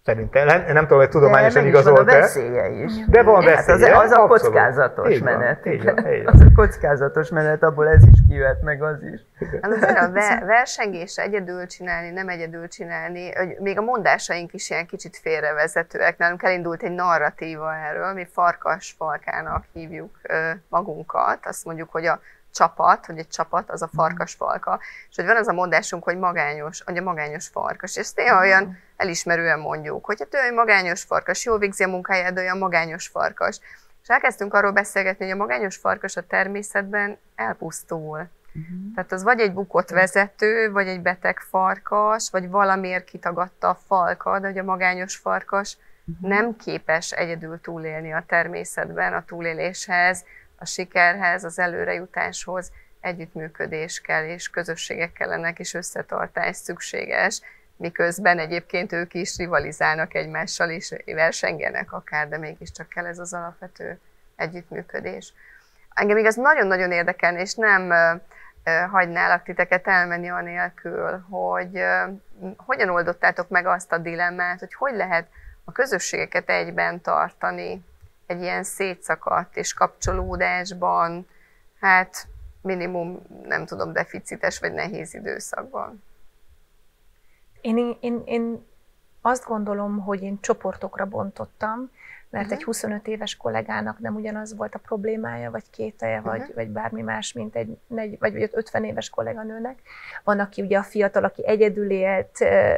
Szerintem. Nem, nem tudom, hogy tudományosan igazolt-e. igazolt-e. De veszélye is. De van veszélye. Hát az, az a kockázatos így menet. Van, így van, így van. Az a kockázatos menet, abból ez is kijöhet, meg az is. Hát a versengés egyedül csinálni, nem egyedül csinálni, hogy még a mondásaink is ilyen kicsit félrevezetőek. Nálunk elindult egy narratíva erről, mi farkas-falkának hívjuk magunkat. Azt mondjuk, hogy a csapat, hogy egy csapat, az a farkasfalka. És hogy van az a mondásunk, hogy magányos, hogy a magányos farkas. És ezt néha olyan elismerően mondjuk, hogy hát ő egy magányos farkas, jól végzi a munkáját, de olyan magányos farkas. És elkezdtünk arról beszélgetni, hogy a magányos farkas a természetben elpusztul. Uh-huh. Tehát az vagy egy bukott vezető, vagy egy beteg farkas, vagy valamiért kitagadta a falka, de hogy a magányos farkas uh-huh. nem képes egyedül túlélni a természetben, a túléléshez, a sikerhez, az előrejutáshoz együttműködés kell, és közösségek kellenek, és összetartás szükséges, miközben egyébként ők is rivalizálnak egymással, és versengenek akár, de mégiscsak kell ez az alapvető együttműködés. Engem igaz nagyon-nagyon érdekel, és nem uh, uh, hagynálak titeket elmenni anélkül, hogy uh, hogyan oldottátok meg azt a dilemmát, hogy hogy lehet a közösségeket egyben tartani, egy ilyen szétszakadt és kapcsolódásban, hát minimum, nem tudom, deficites vagy nehéz időszakban. Én, én, én azt gondolom, hogy én csoportokra bontottam, mert uh-huh. egy huszonöt éves kollégának nem ugyanaz volt a problémája, vagy kételje, uh-huh. vagy, vagy bármi más, mint egy negy, vagy ötven éves kolléganőnek. Van, aki ugye a fiatal, aki egyedül élt,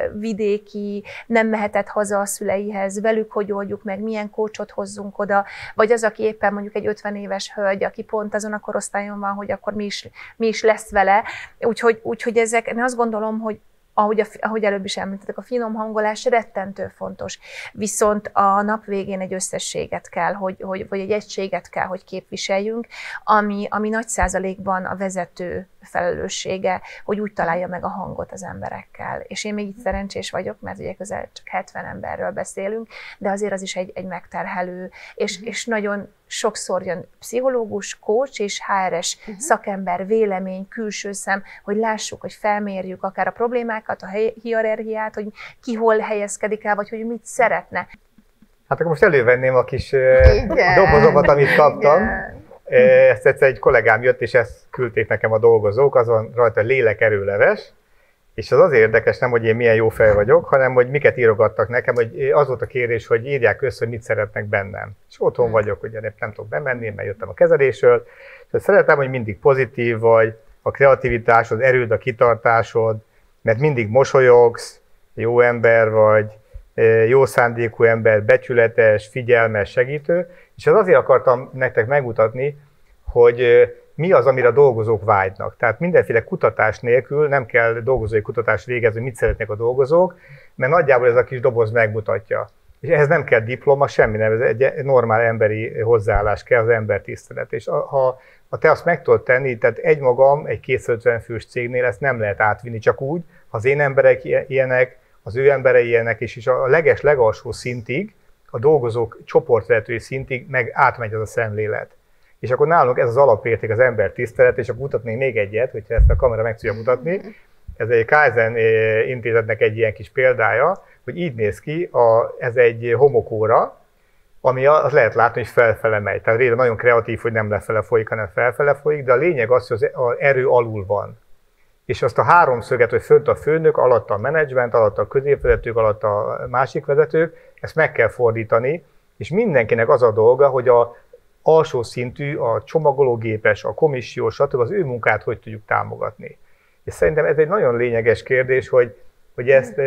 vidéki, nem mehetett haza a szüleihez, velük hogy oldjuk meg, milyen kócsot hozzunk oda, vagy az, aki éppen mondjuk egy ötven éves hölgy, aki pont azon a korosztályon van, hogy akkor mi is, mi is lesz vele. Úgyhogy, úgyhogy ezek, én azt gondolom, hogy Ahogy, a, ahogy előbb is említettek, a finom hangolás rettentő fontos. Viszont a nap végén egy összességet kell, hogy, hogy, vagy egy egységet kell, hogy képviseljünk, ami, ami nagy százalékban a vezető felelőssége, hogy úgy találja meg a hangot az emberekkel. És én még így szerencsés vagyok, mert ugye közel csak hetven emberről beszélünk, de azért az is egy, egy megterhelő, és, és nagyon sokszor jön pszichológus, coach és há er es uh-huh. szakember, vélemény, külső szem, hogy lássuk, hogy felmérjük akár a problémákat, a hierarchiát, hogy ki hol helyezkedik el, vagy hogy mit szeretne. Hát akkor most elővenném a kis Igen. dobozomat, amit kaptam. Igen. Ezt egyszer egy kollégám jött, és ezt küldték nekem a dolgozók, azon rajta lélekerőleves, és az azért érdekes, nem, hogy én milyen jó fej vagyok, hanem hogy miket írogattak nekem, hogy az volt a kérés, hogy írják össze, hogy mit szeretnek bennem. És otthon vagyok, ugye nem tudok bemenni, mert jöttem a kezelésről, és szeretem, hogy mindig pozitív vagy, a kreativitásod, erőd, a kitartásod, mert mindig mosolyogsz, jó ember vagy, jó szándékú ember, becsületes, figyelmes, segítő, és az azért akartam nektek megmutatni, hogy mi az, amire a dolgozók vágynak. Tehát mindenféle kutatás nélkül nem kell dolgozói kutatást végezni, mit szeretnék a dolgozók, mert nagyjából ez a kis doboz megmutatja. És ehhez nem kell diploma, semmi nem, ez egy normál emberi hozzáállás kell, az embertisztelet. És ha, ha te azt meg tudod tenni, tehát egymagam egy kétszázötven fős cégnél ezt nem lehet átvinni csak úgy, ha az én emberek ilyenek, az ő emberei ilyenek, és is a leges, legalsó szintig, a dolgozók csoportvezetői szintig meg átmegy az a szemlélet. És akkor nálunk ez az alapérték, az embertisztelet, és akkor mutatnék még egyet, hogyha ezt a kamera meg tudja mutatni. Ez egy Kaizen intézetnek egy ilyen kis példája, hogy így néz ki, a, ez egy homokóra, ami az lehet látni, hogy felfele megy. Tehát régen nagyon kreatív, hogy nem lefele folyik, hanem felfele folyik, de a lényeg az, hogy az erő alul van. És azt a háromszöget, hogy fönt a főnök, alatt a menedzsment, alatt a középvezetők, alatt a másik vezetők, ezt meg kell fordítani, és mindenkinek az a dolga, hogy a alsó szintű, a csomagológépes, a komissiós, stb. Az ő munkát hogy tudjuk támogatni. És szerintem ez egy nagyon lényeges kérdés, hogy, hogy ezt,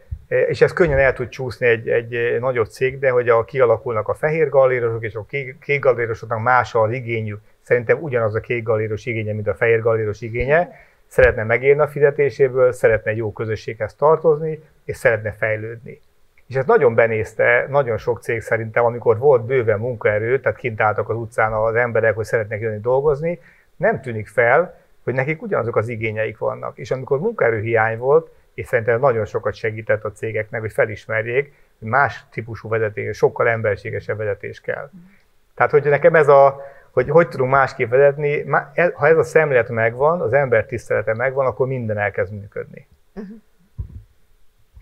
és ez könnyen el tud csúszni egy, egy nagyobb cégbe, hogy a, kialakulnak a fehér gallérosok, és a kék, kék gallérosoknak más az igényük. Szerintem ugyanaz a kék galléros igénye, mint a fehér galléros igénye. Szeretne megélni a fizetéséből, szeretne egy jó közösséghez tartozni, és szeretne fejlődni. És ez nagyon benézte, nagyon sok cég szerintem, amikor volt bőven munkaerő, tehát kint álltak az utcán az emberek, hogy szeretnek jönni dolgozni, nem tűnik fel, hogy nekik ugyanazok az igényeik vannak. És amikor munkaerőhiány volt, és szerintem nagyon sokat segített a cégeknek, hogy felismerjék, hogy más típusú vezetés, sokkal emberségesebb vezetés kell. Tehát, hogy nekem ez a, hogy hogy tudunk másképp vezetni, ha ez a szemlélet megvan, az ember tisztelete megvan, akkor minden elkezd működni. Uh-huh.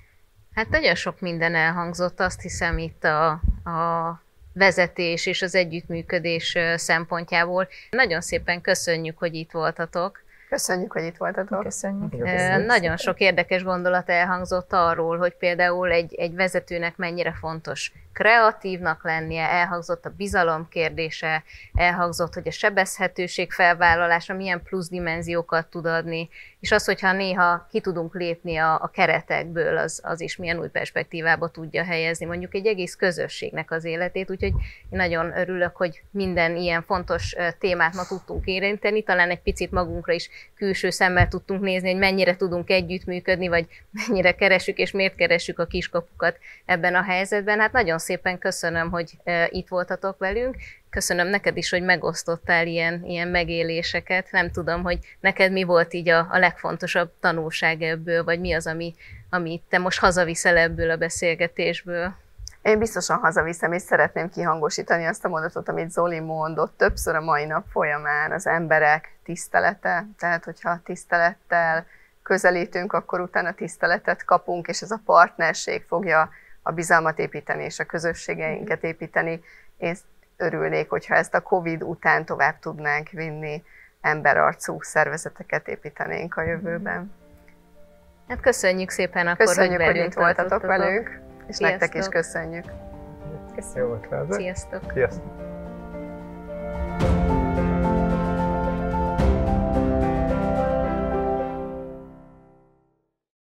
Hát nagyon sok minden elhangzott, azt hiszem itt a, a vezetés és az együttműködés szempontjából. Nagyon szépen köszönjük, hogy itt voltatok. Köszönjük, hogy itt voltatok. Köszönjük. Köszönjük. Nagyon sok érdekes gondolat elhangzott arról, hogy például egy, egy vezetőnek mennyire fontos kreatívnak lennie, elhangzott a bizalom kérdése, elhangzott, hogy a sebezhetőség felvállalása milyen plusz dimenziókat tud adni, és az, hogyha néha ki tudunk lépni a, a keretekből, az, az is milyen új perspektívába tudja helyezni mondjuk egy egész közösségnek az életét, úgyhogy én nagyon örülök, hogy minden ilyen fontos témát ma tudtunk érinteni, talán egy picit magunkra is külső szemmel tudtunk nézni, hogy mennyire tudunk együttműködni, vagy mennyire keresünk és miért keresünk a kiskapukat ebben a helyzetben. Hát nagyon szépen köszönöm, hogy itt voltatok velünk. Köszönöm neked is, hogy megosztottál ilyen, ilyen megéléseket. Nem tudom, hogy neked mi volt így a, a legfontosabb tanulság ebből, vagy mi az, ami, ami te most hazaviszel ebből a beszélgetésből. Én biztosan hazaviszem, és szeretném kihangosítani azt a mondatot, amit Zoli mondott többször a mai nap folyamán, az emberek tisztelete. Tehát, hogyha tisztelettel közelítünk, akkor utána tiszteletet kapunk, és ez a partnerség fogja a bizalmat építeni, és a közösségeinket építeni. Én örülnék, hogyha ezt a Covid után tovább tudnánk vinni, emberarcú szervezeteket építenénk a jövőben. Hát köszönjük szépen akkor, köszönjük, hogy, hogy itt voltatok velünk, és Sziasztok. nektek is köszönjük. Köszönjük. Sziasztok! Sziasztok!